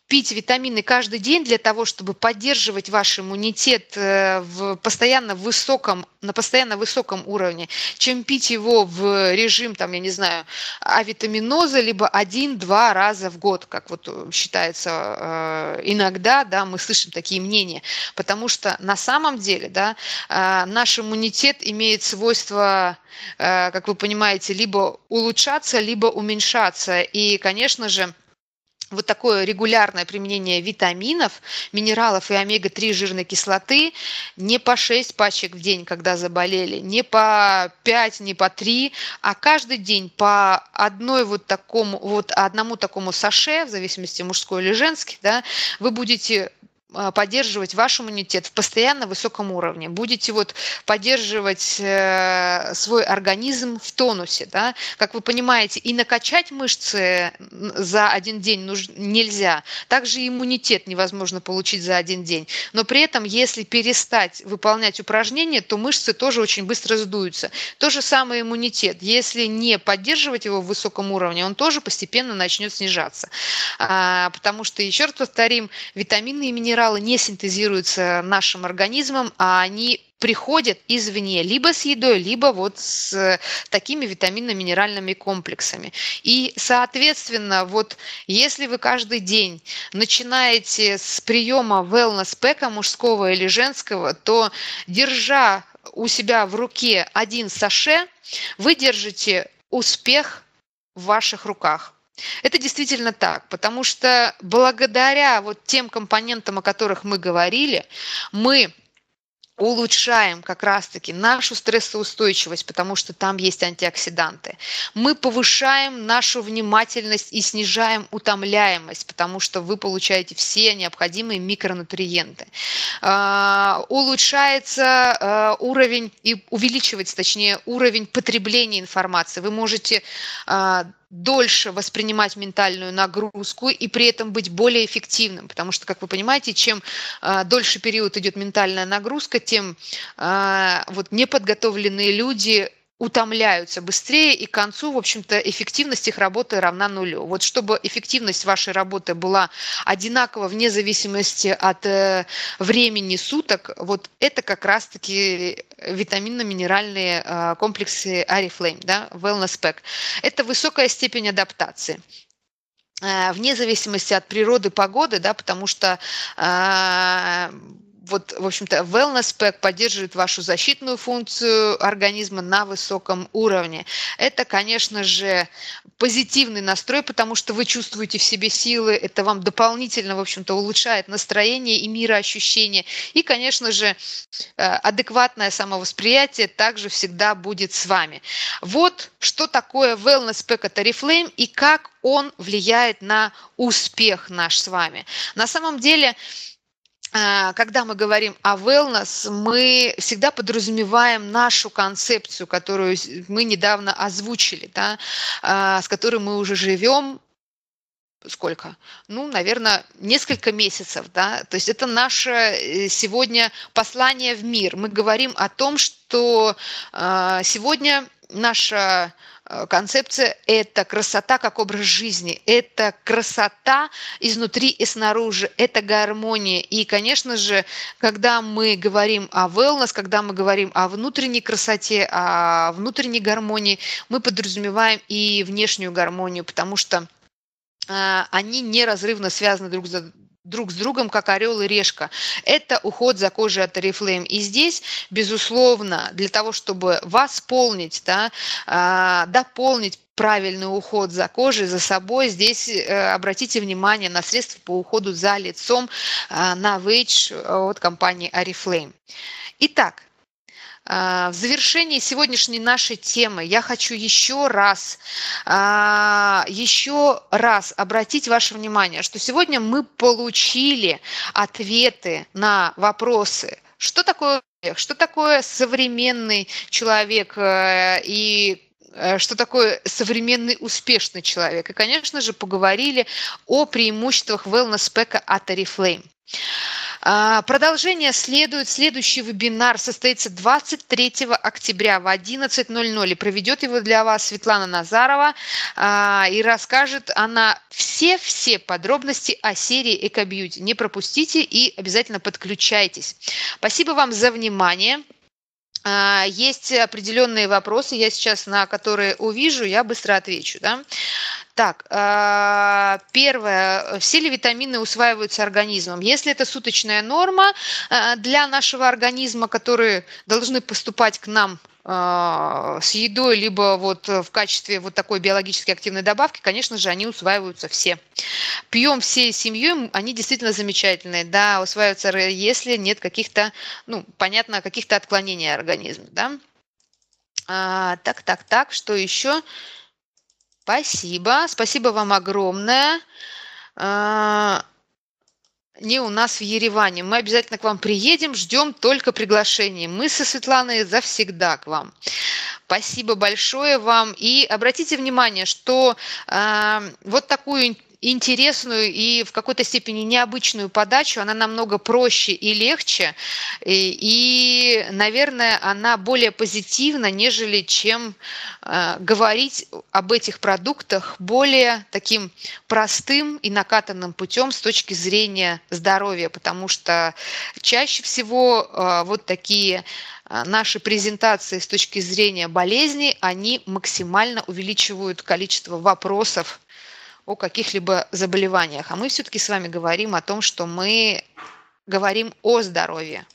пить витамины каждый день для того, чтобы поддерживать ваш иммунитет э, в постоянно высоком, на постоянно высоком уровне, чем пить его в режим, там, я не знаю, авитаминоза, либо один-два раза в год, как вот считается э, иногда, да, мы слышим такие мнения, потому что на самом деле, да, э, наш иммунитет имеет свойство, э, как вы понимаете, либо улучшаться, либо уменьшаться, и, конечно же, вот такое регулярное применение витаминов, минералов и омега три жирной кислоты не по шесть пачек в день, когда заболели, не по пять, не по три, а каждый день по одной вот такому, вот одному такому саше, в зависимости мужской или женский, да, вы будете поддерживать ваш иммунитет в постоянно высоком уровне, будете вот поддерживать э, свой организм в тонусе, да, как вы понимаете, и накачать мышцы за один день нуж- нельзя, также иммунитет невозможно получить за один день, но при этом, если перестать выполнять упражнения, то мышцы тоже очень быстро сдуются. То же самое иммунитет, если не поддерживать его в высоком уровне, он тоже постепенно начнет снижаться, а, потому что, еще раз повторим, витамины и минералы не синтезируются нашим организмом, а они приходят извне, либо с едой, либо вот с такими витаминно-минеральными комплексами. И, соответственно, вот если вы каждый день начинаете с приема wellness-пэка мужского или женского, то, держа у себя в руке один саше, вы держите успех в ваших руках. Это действительно так, потому что благодаря вот тем компонентам, о которых мы говорили, мы улучшаем как раз-таки нашу стрессоустойчивость, потому что там есть антиоксиданты. Мы повышаем нашу внимательность и снижаем утомляемость, потому что вы получаете все необходимые микронутриенты. Улучшается уровень и увеличивается, точнее, уровень потребления информации. Вы можете дольше воспринимать ментальную нагрузку и при этом быть более эффективным, потому что, как вы понимаете, чем э, дольше период идет ментальная нагрузка, тем э, вот неподготовленные люди утомляются быстрее, и к концу, в общем-то, эффективность их работы равна нулю. Вот чтобы эффективность вашей работы была одинакова вне зависимости от э, времени суток, вот это как раз-таки витаминно-минеральные э, комплексы Oriflame, да, Wellness Pack. Это высокая степень адаптации вне зависимости от природы, погоды, да, потому что э, вот, в общем-то, Wellness Pack поддерживает вашу защитную функцию организма на высоком уровне. Это, конечно же, позитивный настрой, потому что вы чувствуете в себе силы, это вам дополнительно, в общем-то, улучшает настроение и мироощущение. И, конечно же, адекватное самовосприятие также всегда будет с вами. Вот что такое Wellness Pack от Oriflame и как он влияет на успех наш с вами. На самом деле, когда мы говорим о wellness, мы всегда подразумеваем нашу концепцию, которую мы недавно озвучили, да, с которой мы уже живем. Сколько? Ну, наверное, несколько месяцев, да. То есть это наше сегодня послание в мир. Мы говорим о том, что сегодня наша концепция – это красота как образ жизни, это красота изнутри и снаружи, это гармония. И, конечно же, когда мы говорим о wellness, когда мы говорим о внутренней красоте, о внутренней гармонии, мы подразумеваем и внешнюю гармонию, потому что они неразрывно связаны друг за друг с другом, как орел и решка. Это уход за кожей от Oriflame. И здесь, безусловно, для того, чтобы восполнить, да, дополнить правильный уход за кожей, за собой, здесь обратите внимание на средства по уходу за лицом Novage от компании Oriflame. Итак, в завершении сегодняшней нашей темы я хочу еще раз, еще раз обратить ваше внимание, что сегодня мы получили ответы на вопросы, что такое, что такое современный человек и что такое современный успешный человек. И, конечно же, поговорили о преимуществах Wellness Pack от Oriflame. Продолжение следует. Следующий вебинар состоится двадцать третьего октября в одиннадцать ноль ноль. И проведет его для вас Светлана Назарова. И расскажет она все-все подробности о серии Эко-Бьюти. Не пропустите и обязательно подключайтесь. Спасибо вам за внимание. Есть определенные вопросы, я сейчас на которые увижу, я быстро отвечу. Да? Так, первое. Все ли витамины усваиваются организмом? Если это суточная норма для нашего организма, которые должны поступать к нам с едой, либо вот в качестве вот такой биологически активной добавки, конечно же, они усваиваются все. Пьем всей семьей, они действительно замечательные, да, усваиваются, если нет каких-то, ну, понятно, каких-то отклонений организма, да. А, так, так, так, что еще? Спасибо, спасибо вам огромное. А, не у нас в Ереване. Мы обязательно к вам приедем, ждем только приглашений. Мы со Светланой завсегда к вам. Спасибо большое вам. И обратите внимание, что э, вот такую интересную и в какой-то степени необычную подачу, она намного проще и легче, и, и наверное, она более позитивна, нежели чем э, говорить об этих продуктах более таким простым и накатанным путем с точки зрения здоровья, потому что чаще всего э, вот такие наши презентации с точки зрения болезней, они максимально увеличивают количество вопросов о каких-либо заболеваниях. А мы все-таки с вами говорим о том, что мы говорим о здоровье.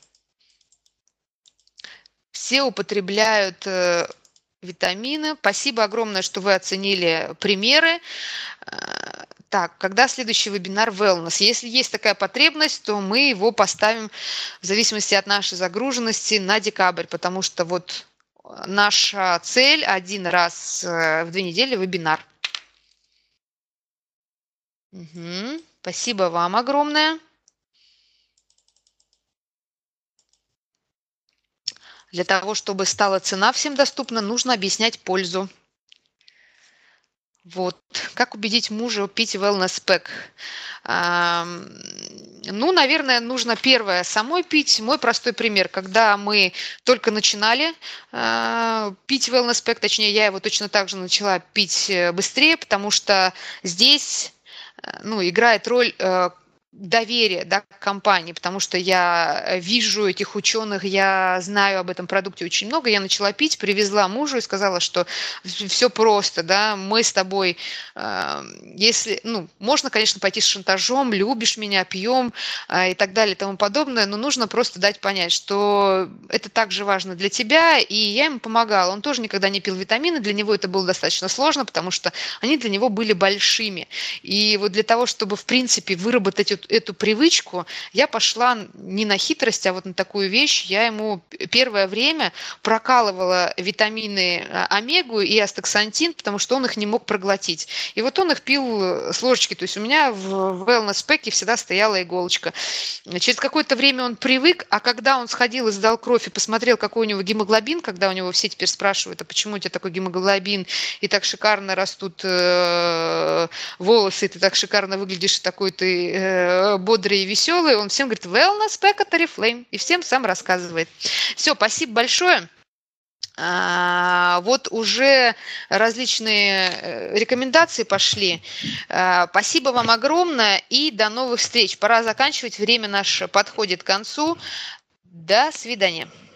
Все употребляют э, витамины. Спасибо огромное, что вы оценили примеры. Так, когда следующий вебинар Wellness? Если есть такая потребность, то мы его поставим в зависимости от нашей загруженности на декабрь, потому что вот наша цель один раз в две недели вебинар. Угу. Спасибо вам огромное. Для того, чтобы стала цена всем доступна, нужно объяснять пользу. Вот. Как убедить мужа пить Wellness Pack? А, ну, наверное, нужно первое самой пить. Мой простой пример. Когда мы только начинали а, пить Wellness Pack, точнее, я его точно так же начала пить быстрее, потому что здесь ну, играет роль доверие, да, к компании, потому что я вижу этих ученых, я знаю об этом продукте очень много. Я начала пить, привезла мужу и сказала, что все просто, да, мы с тобой, э, если, ну, можно, конечно, пойти с шантажом, любишь меня, пьем э, и так далее и тому подобное, но нужно просто дать понять, что это также важно для тебя, и я ему помогала. Он тоже никогда не пил витамины, для него это было достаточно сложно, потому что они для него были большими. И вот для того, чтобы, в принципе, выработать эту привычку, я пошла не на хитрость, а вот на такую вещь. Я ему первое время прокалывала витамины омегу и астаксантин, потому что он их не мог проглотить. И вот он их пил с ложечки. То есть у меня в Wellness Pack всегда стояла иголочка. Через какое-то время он привык, а когда он сходил и сдал кровь и посмотрел, какой у него гемоглобин, когда у него все теперь спрашивают, а почему у тебя такой гемоглобин, и так шикарно растут э, волосы, и ты так шикарно выглядишь, и такой ты э, бодрый и веселый, он всем говорит Wellness Pack от Oriflame, и всем сам рассказывает. Все, спасибо большое. А, вот уже различные рекомендации пошли. А, спасибо вам огромное и до новых встреч. Пора заканчивать, время наше подходит к концу. До свидания.